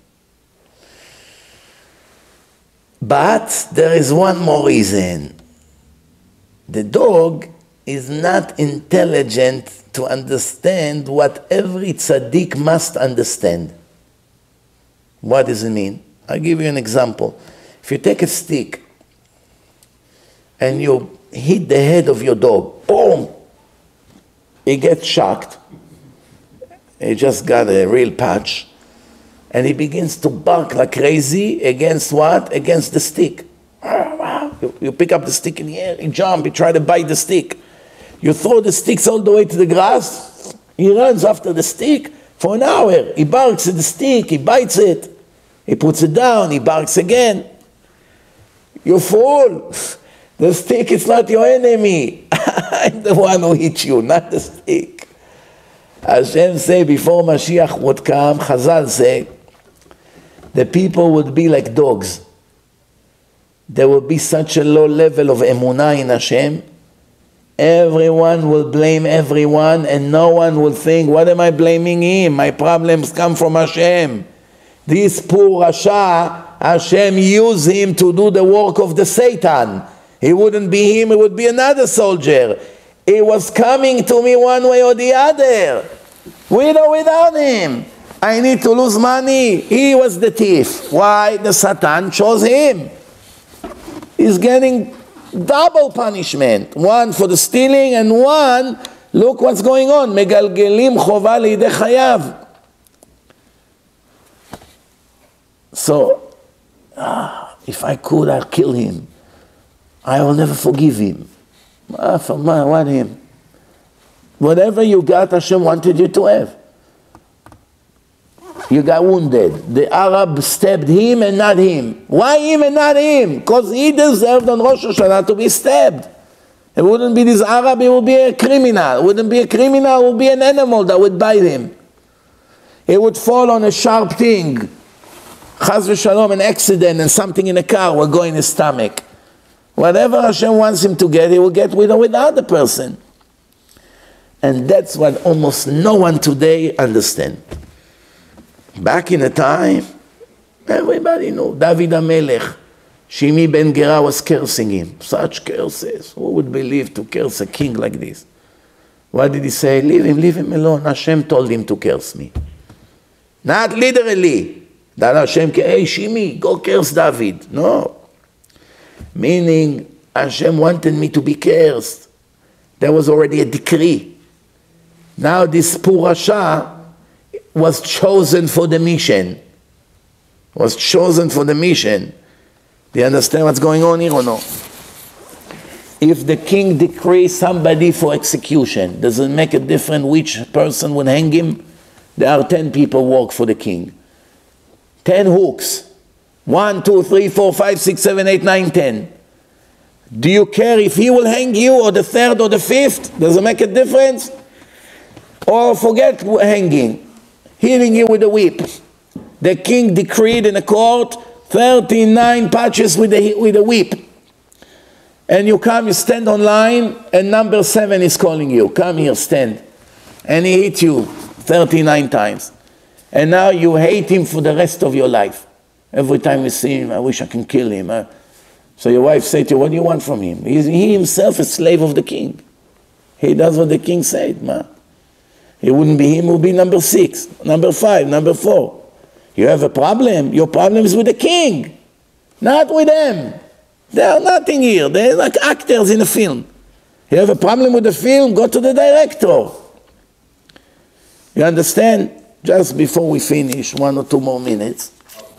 But there is one more reason. The dog is not intelligent to understand what every tzaddik must understand. What does it mean? I'll give you an example. If you take a stick and you hit the head of your dog, boom, he gets shocked. He just got a real patch. And he begins to bark like crazy against what? Against the stick. You pick up the stick in the air, he jumps, he tries to bite the stick. You throw the sticks all the way to the grass, he runs after the stick for an hour. He barks at the stick, he bites it. He puts it down, he barks again. You fool! The stick is not your enemy. I'm the one who hit you, not the stick. Hashem say before Mashiach would come, Chazal say, the people would be like dogs. There will be such a low level of emunah in Hashem. Everyone will blame everyone and no one will think, what am I blaming him? My problems come from Hashem. This poor Rasha, Hashem used him to do the work of the Satan. It wouldn't be him, it would be another soldier. It was coming to me one way or the other. With or without him. I need to lose money. He was the thief. Why? The Satan chose him. He's getting double punishment. One for the stealing and one, look what's going on. Megalgelim chova liidei chayav. So, if I could, I'll kill him. I will never forgive him. What him? Whatever you got, Hashem wanted you to have. You got wounded. The Arab stabbed him and not him. Why him and not him? Because he deserved on Rosh Hashanah to be stabbed. It wouldn't be this Arab, it would be a criminal. It wouldn't be a criminal, it would be an animal that would bite him. It would fall on a sharp thing. Chaz v'shalom, an accident and something in a car will go in his stomach. Whatever Hashem wants him to get, he will get with or without the person. And that's what almost no one today understands. Back in the time, everybody knew. David HaMelech, Shimi ben Gera was cursing him. Such curses. Who would believe to curse a king like this? What did he say? Leave him alone. Hashem told him to curse me. Not literally. That Hashem, hey Shimi, go curse David. No. Meaning, Hashem wanted me to be cursed. There was already a decree. Now this poor Rasha, was chosen for the mission. Was chosen for the mission. Do you understand what's going on here or no? If the king decrees somebody for execution, does it make a difference which person would hang him? There are 10 people work for the king. 10 hooks. 1, 2, 3, 4, 5, 6, 7, 8, 9, 10. Do you care if he will hang you or the third or the fifth? Does it make a difference? Or forget hanging. Hitting you with a whip. The king decreed in a court 39 patches with a whip. And you come, you stand online, and number 7 is calling you. Come here, stand. And he hit you 39 times. And now you hate him for the rest of your life. Every time you see him, I wish I can kill him. So your wife said to you, what do you want from him? He himself is slave of the king. He does what the king said. Ma. It wouldn't be him, it would be number 6, number 5, number 4. You have a problem? Your problem is with the king, not with them. They are nothing here. They're like actors in a film. You have a problem with the film, go to the director. You understand? Just before we finish, 1 or 2 more minutes.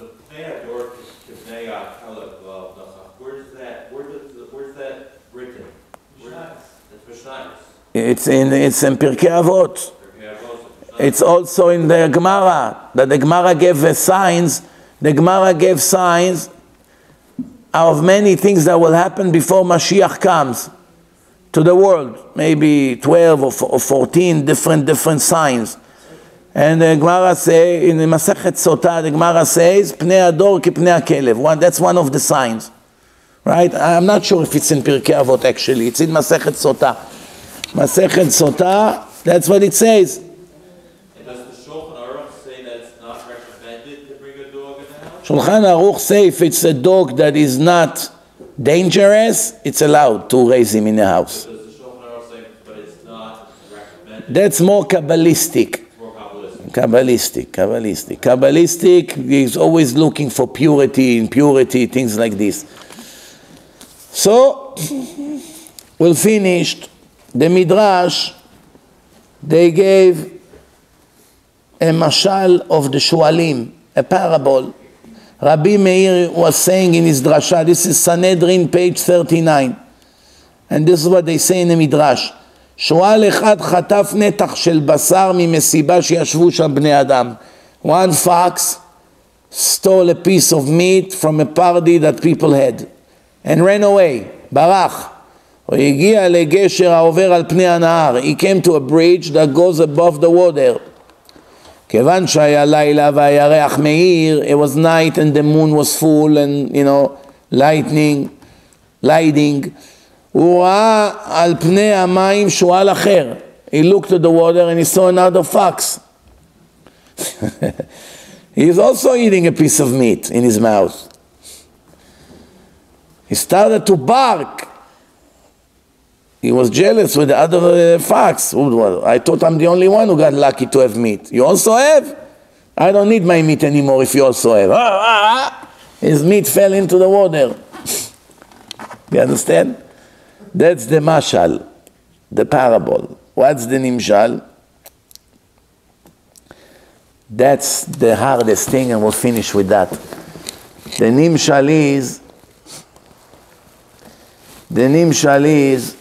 It's in Pirkei Avot. It's also in the Gemara, that the Gemara gave signs. The Gemara gave signs of many things that will happen before Mashiach comes to the world. Maybe 12 or 14 different signs. And the Gemara say, in the Masechet Sotah, the Gemara says, Pnei Ador ki Pnei HaKelev. That's one of the signs. Right? I'm not sure if it's in Pirkei Avot actually. It's in Masechet Sotah. Masechet Sotah, that's what it says. And does the Shulchan Aruch say that it's not recommended to bring a dog in the house? Shulchan Aruch say if it's a dog that is not dangerous, it's allowed to raise him in the house. Does the Shulchan Aruch say, but it's not recommended? That's more Kabbalistic. It's more Kabbalistic. Kabbalistic is always looking for purity, impurity, things like this. So, we'll finish. The Midrash, they gave a mashal of the Shualim, a parable. Rabbi Meir was saying in his drasha, this is Sanhedrin, page 39. And this is what they say in the Midrash. שועל אחד חטף נתח של בשר ממסיבה שישבו שם בני אדם. One fox stole a piece of meat from a party that people had and ran away, ברח. הוא הגיע לגשר העובר על פני הנהר. He came to a bridge that goes above the water. כיוון שהיה לילה והירח מאיר, it was night and the moon was full and, lighting. הוא ראה על פני המים שועל אחר. He looked at the water and he saw another fox. He's also eating a piece of meat in his mouth. He started to bark. He was jealous with the other fox. I thought I'm the only one who got lucky to have meat. You also have? I don't need my meat anymore if you also have. His meat fell into the water. You understand? That's the mashal, the parable. What's the nimshal? That's the hardest thing, and we'll finish with that. The nimshal is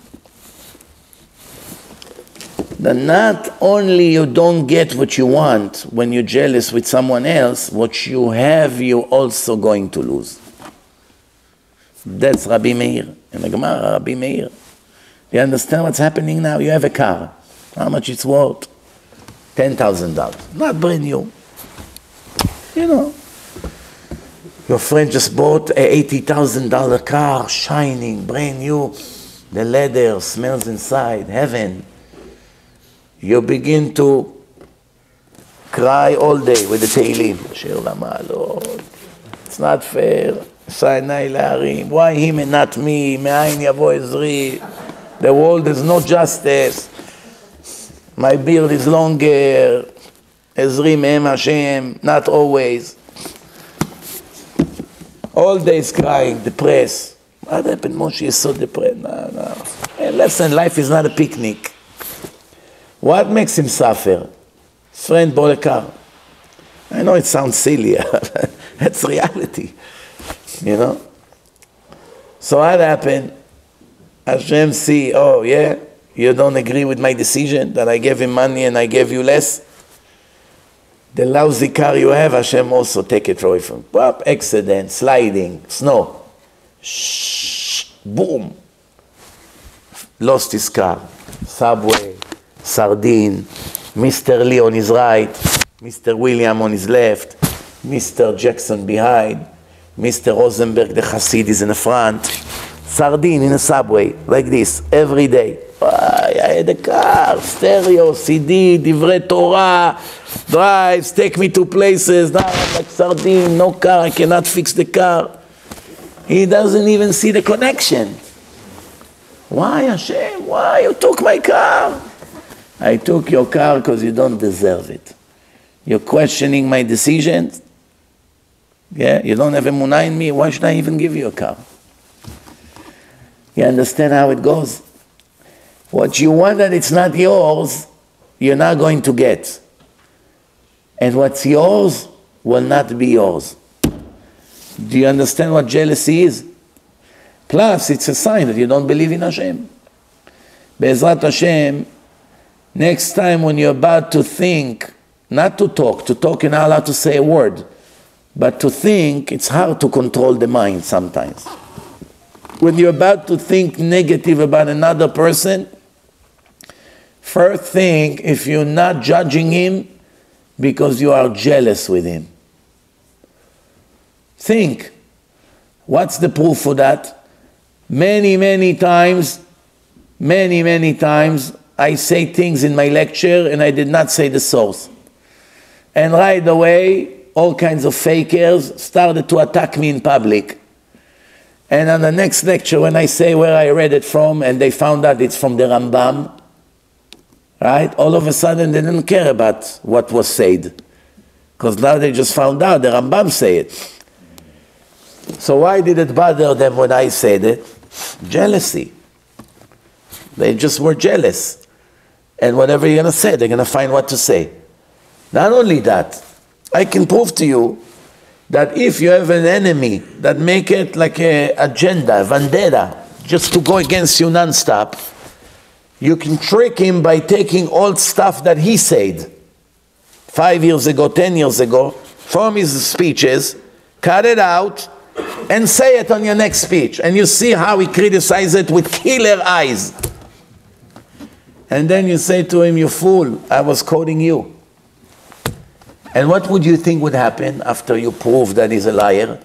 that not only you don't get what you want when you're jealous with someone else, what you have you're also going to lose. That's Rabbi Meir. In the Gemara, Rabbi Meir. You understand what's happening now? You have a car. How much it's worth? $10,000. Not brand new. Your friend just bought a $80,000 car, shining, brand new. The leather smells inside, heaven. You begin to cry all day with the Tehillim. Shir Lama'alot. It's not fair. Why him and not me? Me'ayin yavo ezri. The world is no justice. My beard is longer. Ezri me'em Hashem. Not always. All days crying, depressed. What happened? Moshe is so depressed. No. Hey, listen, life is not a picnic. What makes him suffer? Friend bought a car. I know it sounds silly, that's reality, you know. So what happened? Hashem see, oh yeah, you don't agree with my decision that I gave him money and I gave you less? The lousy car you have, Hashem also take it away from you. Whoop, accident, sliding, snow. Shh, boom. Lost his car. Subway, sardine, Mr. Lee on his right, Mr. William on his left, Mr. Jackson behind, Mr. Rosenberg, the Hasid, is in the front. Sardine in a subway, like this, every day. I had a car, stereo, CD, Divrei Torah, drives, take me to places. Now I'm like sardine, no car, I cannot fix the car. He doesn't even see the connection. Why, Hashem? Why you took my car? I took your car because you don't deserve it. You're questioning my decisions. Yeah, you don't have emunah in me. Why should I even give you a car? You understand how it goes? What you want that it's not yours, you're not going to get. And what's yours will not be yours. Do you understand what jealousy is? Plus, it's a sign that you don't believe in Hashem. Be'ezrat Hashem, next time when you're about to think, not to talk you're not allowed to say a word, but to think, it's hard to control the mind sometimes. When you're about to think negative about another person, first think if you're not judging him because you are jealous with him. Think, what's the proof for that? Many times, I say things in my lecture and I did not say the source. And right away, all kinds of fakers started to attack me in public. And on the next lecture, when I say where I read it from, and they found out it's from the Rambam, right? All of a sudden, they didn't care about what was said. Because now they just found out the Rambam say it. So why did it bother them when I said it? Jealousy. They just were jealous. And whatever you're going to say, they're going to find what to say. Not only that, I can prove to you that if you have an enemy that make it like an agenda, a vendetta, just to go against you non-stop, you can trick him by taking old stuff that he said 5 years ago, 10 years ago, from his speeches, cut it out, and say it on your next speech. And you see how he criticizes it with killer eyes. And then you say to him, you fool, I was quoting you. And what would you think would happen after you prove that he's a liar?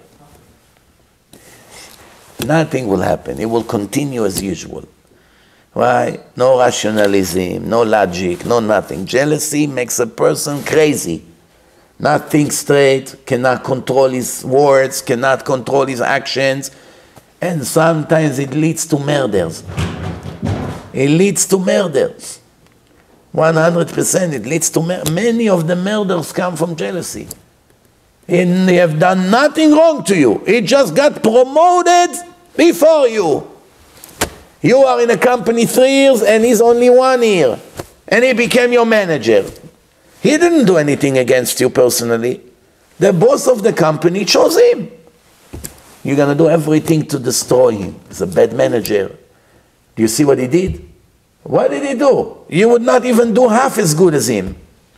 Nothing will happen. It will continue as usual. Why? No rationalism, no logic, no nothing. Jealousy makes a person crazy. Not think straight, cannot control his words, cannot control his actions, and sometimes it leads to murders. It leads to murders. 100% it leads to murder. Many of the murders come from jealousy. And they have done nothing wrong to you. He just got promoted before you. You are in a company 3 years and he's only 1 year. And he became your manager. He didn't do anything against you personally. The boss of the company chose him. You're going to do everything to destroy him. He's a bad manager. Do you see what he did? What did he do? You would not even do half as good as him.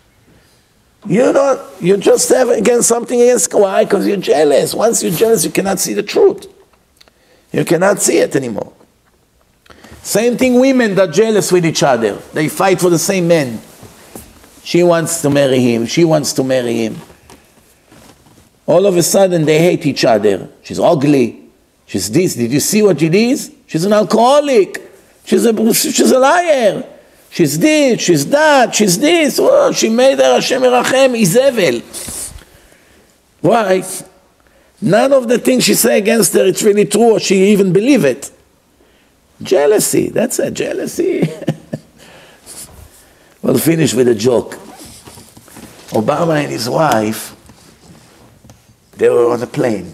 You just have against something against. Why? Because you're jealous. Once you're jealous, you cannot see the truth. You cannot see it anymore. Same thing, women that are jealous with each other. They fight for the same man. She wants to marry him. She wants to marry him. All of a sudden, they hate each other. She's ugly. She's this. Did you see what she is? She's an alcoholic. She's a liar. She's this, she's that, she's this. Oh, she made her Hashem Merachem Izevel. Why? None of the things she say against her, it's really true, or she even believe it. Jealousy, that's it, jealousy. We'll finish with a joke. Obama and his wife, they were on a plane.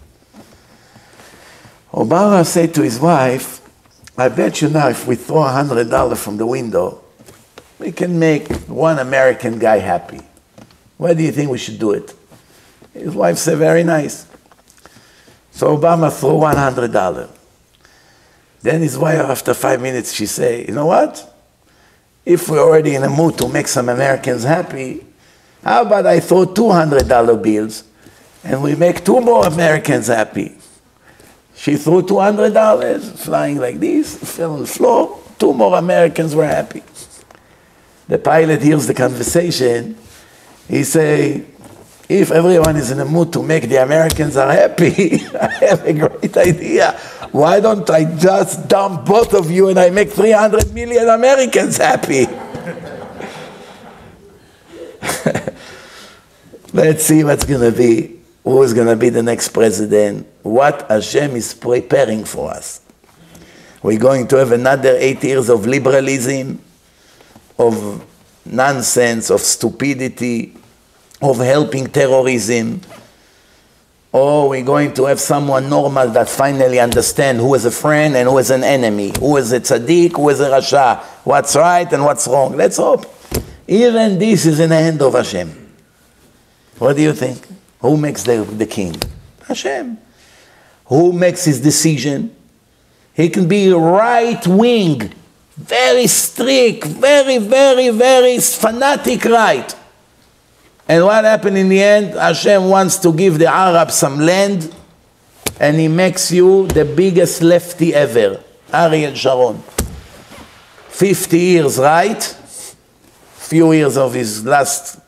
Obama said to his wife, I bet you now if we throw $100 from the window, we can make one American guy happy. Why do you think we should do it? His wife said, very nice. So Obama threw $100. Then his wife, after 5 minutes, she said, you know what? If we're already in a mood to make some Americans happy, how about I throw $200 bills and we make 2 more Americans happy? She threw $200, flying like this, fell on the floor. 2 more Americans were happy. The pilot hears the conversation. He say, if everyone is in a mood to make the Americans are happy, I have a great idea. Why don't I just dump both of you and I make 300 million Americans happy? Let's see what's going to be, who is going to be the next president, what Hashem is preparing for us. We're going to have another 8 years of liberalism, of nonsense, of stupidity, of helping terrorism, or we're going to have someone normal that finally understands who is a friend and who is an enemy, who is a tzaddik, who is a rasha, what's right and what's wrong. Let's hope. Even this is in the hand of Hashem. What do you think? Who makes the king? Hashem. Who makes his decision? He can be right wing, very strict, very, very, very fanatic right. And what happened in the end? Hashem wants to give the Arabs some land, and he makes you the biggest lefty ever, Ariel Sharon. 50 years right, few years of his last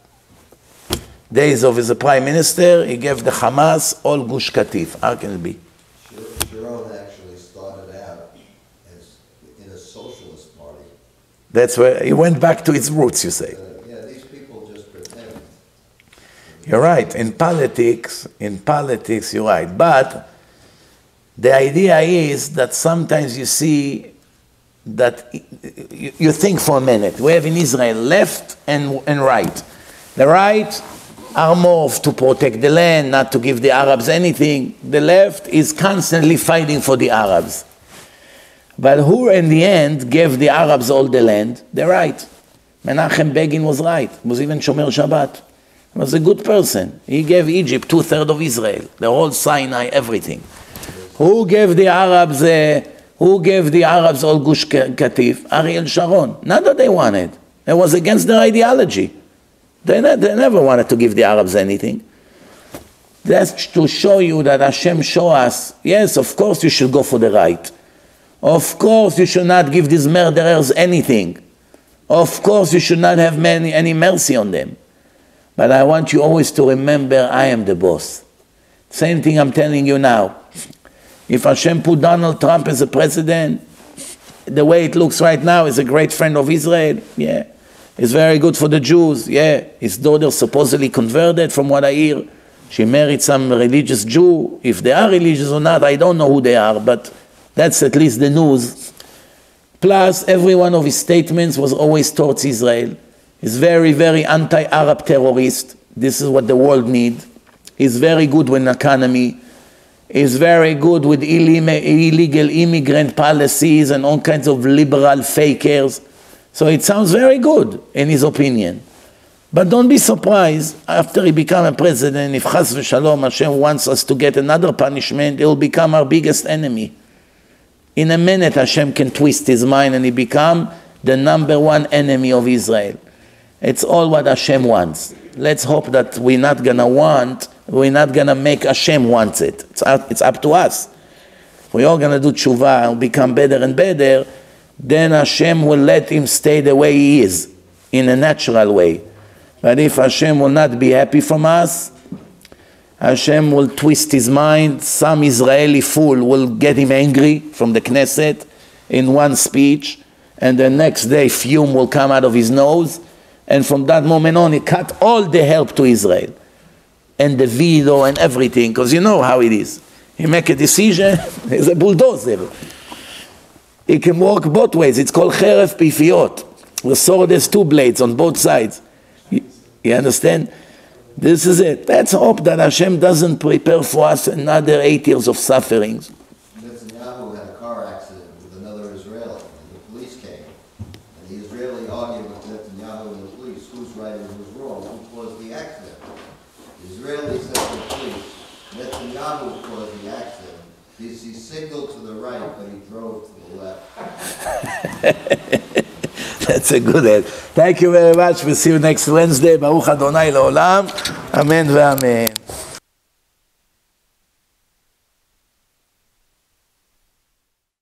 days of his prime minister, he gave the Hamas all Gush Katif. How can it be? Sharon actually started out as in a socialist party. That's where he went back to its roots, you say. Yeah, these people just pretend. You're right. In politics, you're right. But the idea is that sometimes you see that you think for a minute. We have in Israel left and right. The right are more to protect the land, not to give the Arabs anything. The left is constantly fighting for the Arabs. But who in the end gave the Arabs all the land? The right. Menachem Begin was right. He was even Shomer Shabbat. He was a good person. He gave Egypt 2/3 of Israel, the whole Sinai, everything. Who gave the Arabs all Gush Katif? Ariel Sharon. Not that they wanted. It was against their ideology. They never wanted to give the Arabs anything. That's to show you that Hashem show us, yes, of course you should go for the right. Of course you should not give these murderers anything. Of course you should not have any mercy on them. But I want you always to remember I am the boss. Same thing I'm telling you now. If Hashem put Donald Trump as a president, the way it looks right now, is a great friend of Israel, yeah. It's very good for the Jews, yeah. His daughter supposedly converted from what I hear. She married some religious Jew. If they are religious or not, I don't know who they are, but that's at least the news. Plus, every one of his statements was always towards Israel. He's very, very anti-Arab terrorist. This is what the world needs. He's very good with economy. He's very good with illegal immigrant policies and all kinds of liberal fakers. So it sounds very good in his opinion. But don't be surprised, after he becomes a president, if Chas v'Shalom Hashem wants us to get another punishment, he will become our biggest enemy. In a minute, Hashem can twist his mind and he become the #1 enemy of Israel. It's all what Hashem wants. Let's hope that we're not gonna make Hashem wants it. It's up to us. If we're all gonna do tshuva and become better and better, then Hashem will let him stay the way he is, in a natural way. But if Hashem will not be happy from us, Hashem will twist his mind. Some Israeli fool will get him angry from the Knesset in one speech, and the next day fume will come out of his nose, and from that moment on he cut all the help to Israel, and the veto and everything, because you know how it is. He make a decision, he's a bulldozer. He can work both ways. It's called cheref pifiot. The sword has 2 blades on both sides. You understand? This is it. Let's hope that Hashem doesn't prepare for us another 8 years of sufferings. Netanyahu had a car accident with another Israeli, and the police came. And the Israeli argued with Netanyahu caused the accident. He signaled to the right, but he drove to the left. That's a good head. Thank you very much. We'll see you next Wednesday. Baruch Adonai Leolam. Amen ve'amen.